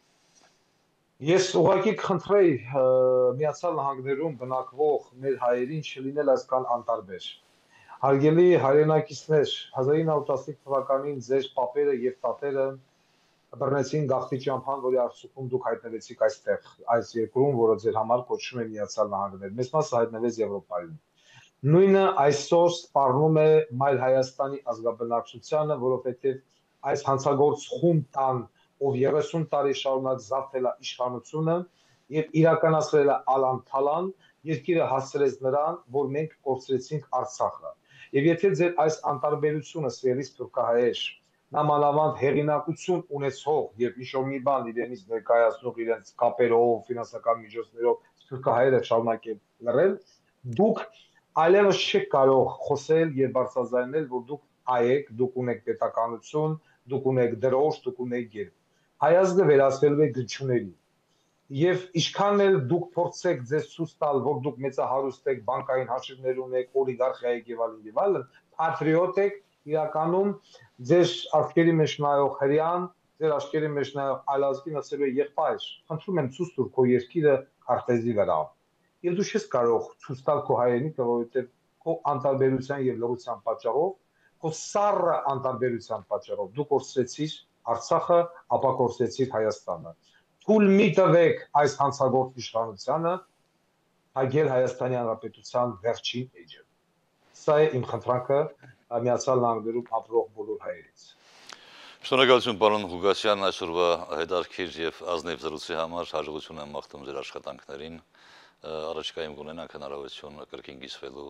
Ես ուղղակի կխնդրեի Միացյալ Նահանգներում բնակվող մեր հայերին չլինել այսքան անտարբեր։ Հարգելի հայրենակիցներ, 1915 թվականին ձեր պապերը եւ տատերը բռնեցին գաղթի ճամփան, որի արդյունքում դուք հայտնվեցիք այստեղ, այս երկրում, որը ձեր համար կոչվում է Միացյալ Նահանգներ։ Մեծ մասը հայտնվեց Եվրոպայում։ Նույնը այսօր սպառնում է Մայր Հայաստանի ազգաբնակչությանը, որովհետև այս հանցագործ խումբան, ով 30 տարի շարունակ զավթել է իշխանությունը եւ իրականացրել է ալան-թալան, երկիրը հասցրեց նրան, որ մենք կորցրեցինք Արցախը։ Եվ եթե ձեր այս անտարբերությունը սերից թուրքահայեր, նամանավանդ հեղինակություն ունեցող եւ ինչ-որ մի բան իրենից ներկայացնող իրենց կապերով, ֆինանսական միջոցներով թուրքահայերը շարունակեն լռել, դուք այլևս չեք կարող խոսել եւ բարձրաձայնել, որ դուք հայ եք, դուք ունեք պետականություն, դուք ունեք դրոշ, դուք ունեք գերբ։ Հայազգը վերածվելու է գրչուների։ Եվ ինչքան էլ դուք փորձեք ձեզ ցույց տալ, որ դուք մեծահարուստ եք, բանկային հաշիվներ ունեք, օլիգարխիա եք եւ այլն, patriot եք, իրականում ձեր աչքերի մեջ նայող հрьян, ձեր աչքերի մեջ նայող այլազգին ասելու է եղբայր, խնդրում եմ ցույց տուր քո երկիրը քարտեզի վրա։ Եվ դու չես կարող ցույց տալ քո հայրենիքը, որովհետեւ քո անտարբերության եւ լռության պատճառով, քո սառը անտարբերության պատճառով դու կորցրեցիր Արցախը, ապա կորցրեցիր Հայաստանը։ Թույլ մի տվեք այս հանցագործ իշխանությանը հագել Հայաստանի Հանրապետության վերջին էջը։ Սա է իմ խնդրանքը Միացյալ Նահանգներում ապրող բոլոր հայերից։ Շնորհակալություն պարոն Ղուկասյան, այսօրվա հետաքրքիր եւ ազնիվ զրույցի համար, հաջողություն եմ մաղթում ձեր աշխատանքներին, առաջիկայում կունենանք հնարավորություն կրկին կիսվելու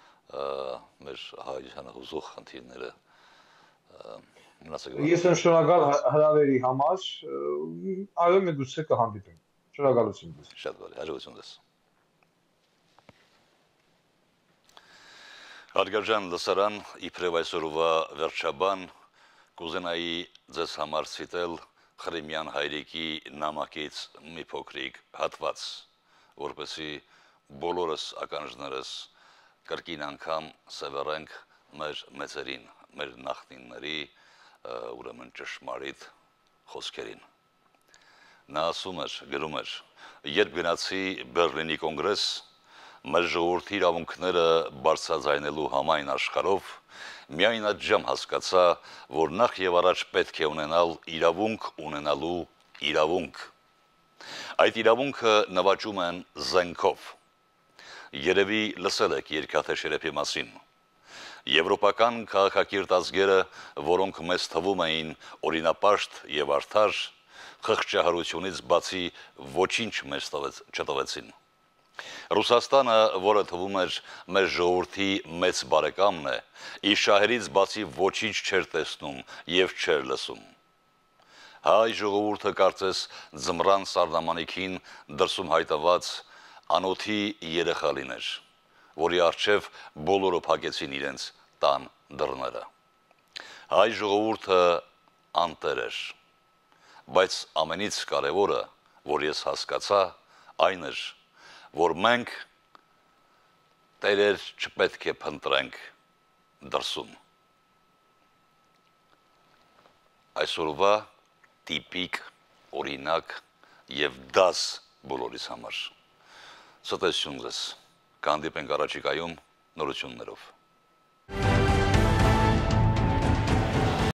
մեր հայությանը հուզող խնդիրները։ Ես եմ շնորհակալ հրավերի համար, այո, մենք գուցե կհանդիպենք։ Շնորհակալություն ձեզ։ Շատ բարի, հաջողություն ձեզ։ Հարգարժան լսարան, իբրև այսօրվա վերջաբան կուզենայի ձեզ համար ցիտել Խրիմյան հայրիկի նամակից մի փոքրիկ հատված, որպեսզի բոլորս ականջներս կրկին անգամ սևեռենք մեր մեծերին, մեր նախնիների ուրեմն ճշմարիտ խոսքերին։ Նա ասում էր, գրում էր. երբ գնացի Բերլինի կոնգրես, մեր ժողովրդի իրավունքները բարձրաձայնելու համայն աշխարհով, միայն այդժամ հասկացա, որ նախ եւ առաջ պետք է ունենալ իրավունք ունենալու իրավունք։ Այդ իրավունքը նվաճում են զենքով։ Երևի լսել եք Երկաթե Շերեփի մասին։ Եվրոպական քաղաքակիրթ ազգերը, որոնք մեզ թվում էին օրինապաշտ եւ արդար, խղճահարությունից բացի ոչինչ մեզ չտվեցին։ Ռուսաստանը, որը թվում էր մեր ժողովրդի մեծ բարեկամն է, իր շահերից բացի ոչինչ չէր տեսնում եւ չէր լսում։ Հայ ժողովուրդը կարծես ձմռան սառնամանիքին դրսում հայտնված անոթի երեխա լիներ, որի առջև բոլորը փակեցին իրենց տան դռները։ Հայ ժողովուրդը անտեր էր, բայց ամենից կարևորը, որ ես հասկացա, այն էր, որ մենք տերեր չպետք է փնտրենք դրսում։ Այսօրվա տիպիկ, օրինակ եւ դաս բոլորիս համար։ Ցտեսություն ձեզ։ Կհանդիպենք առաջիկայում նորություններով։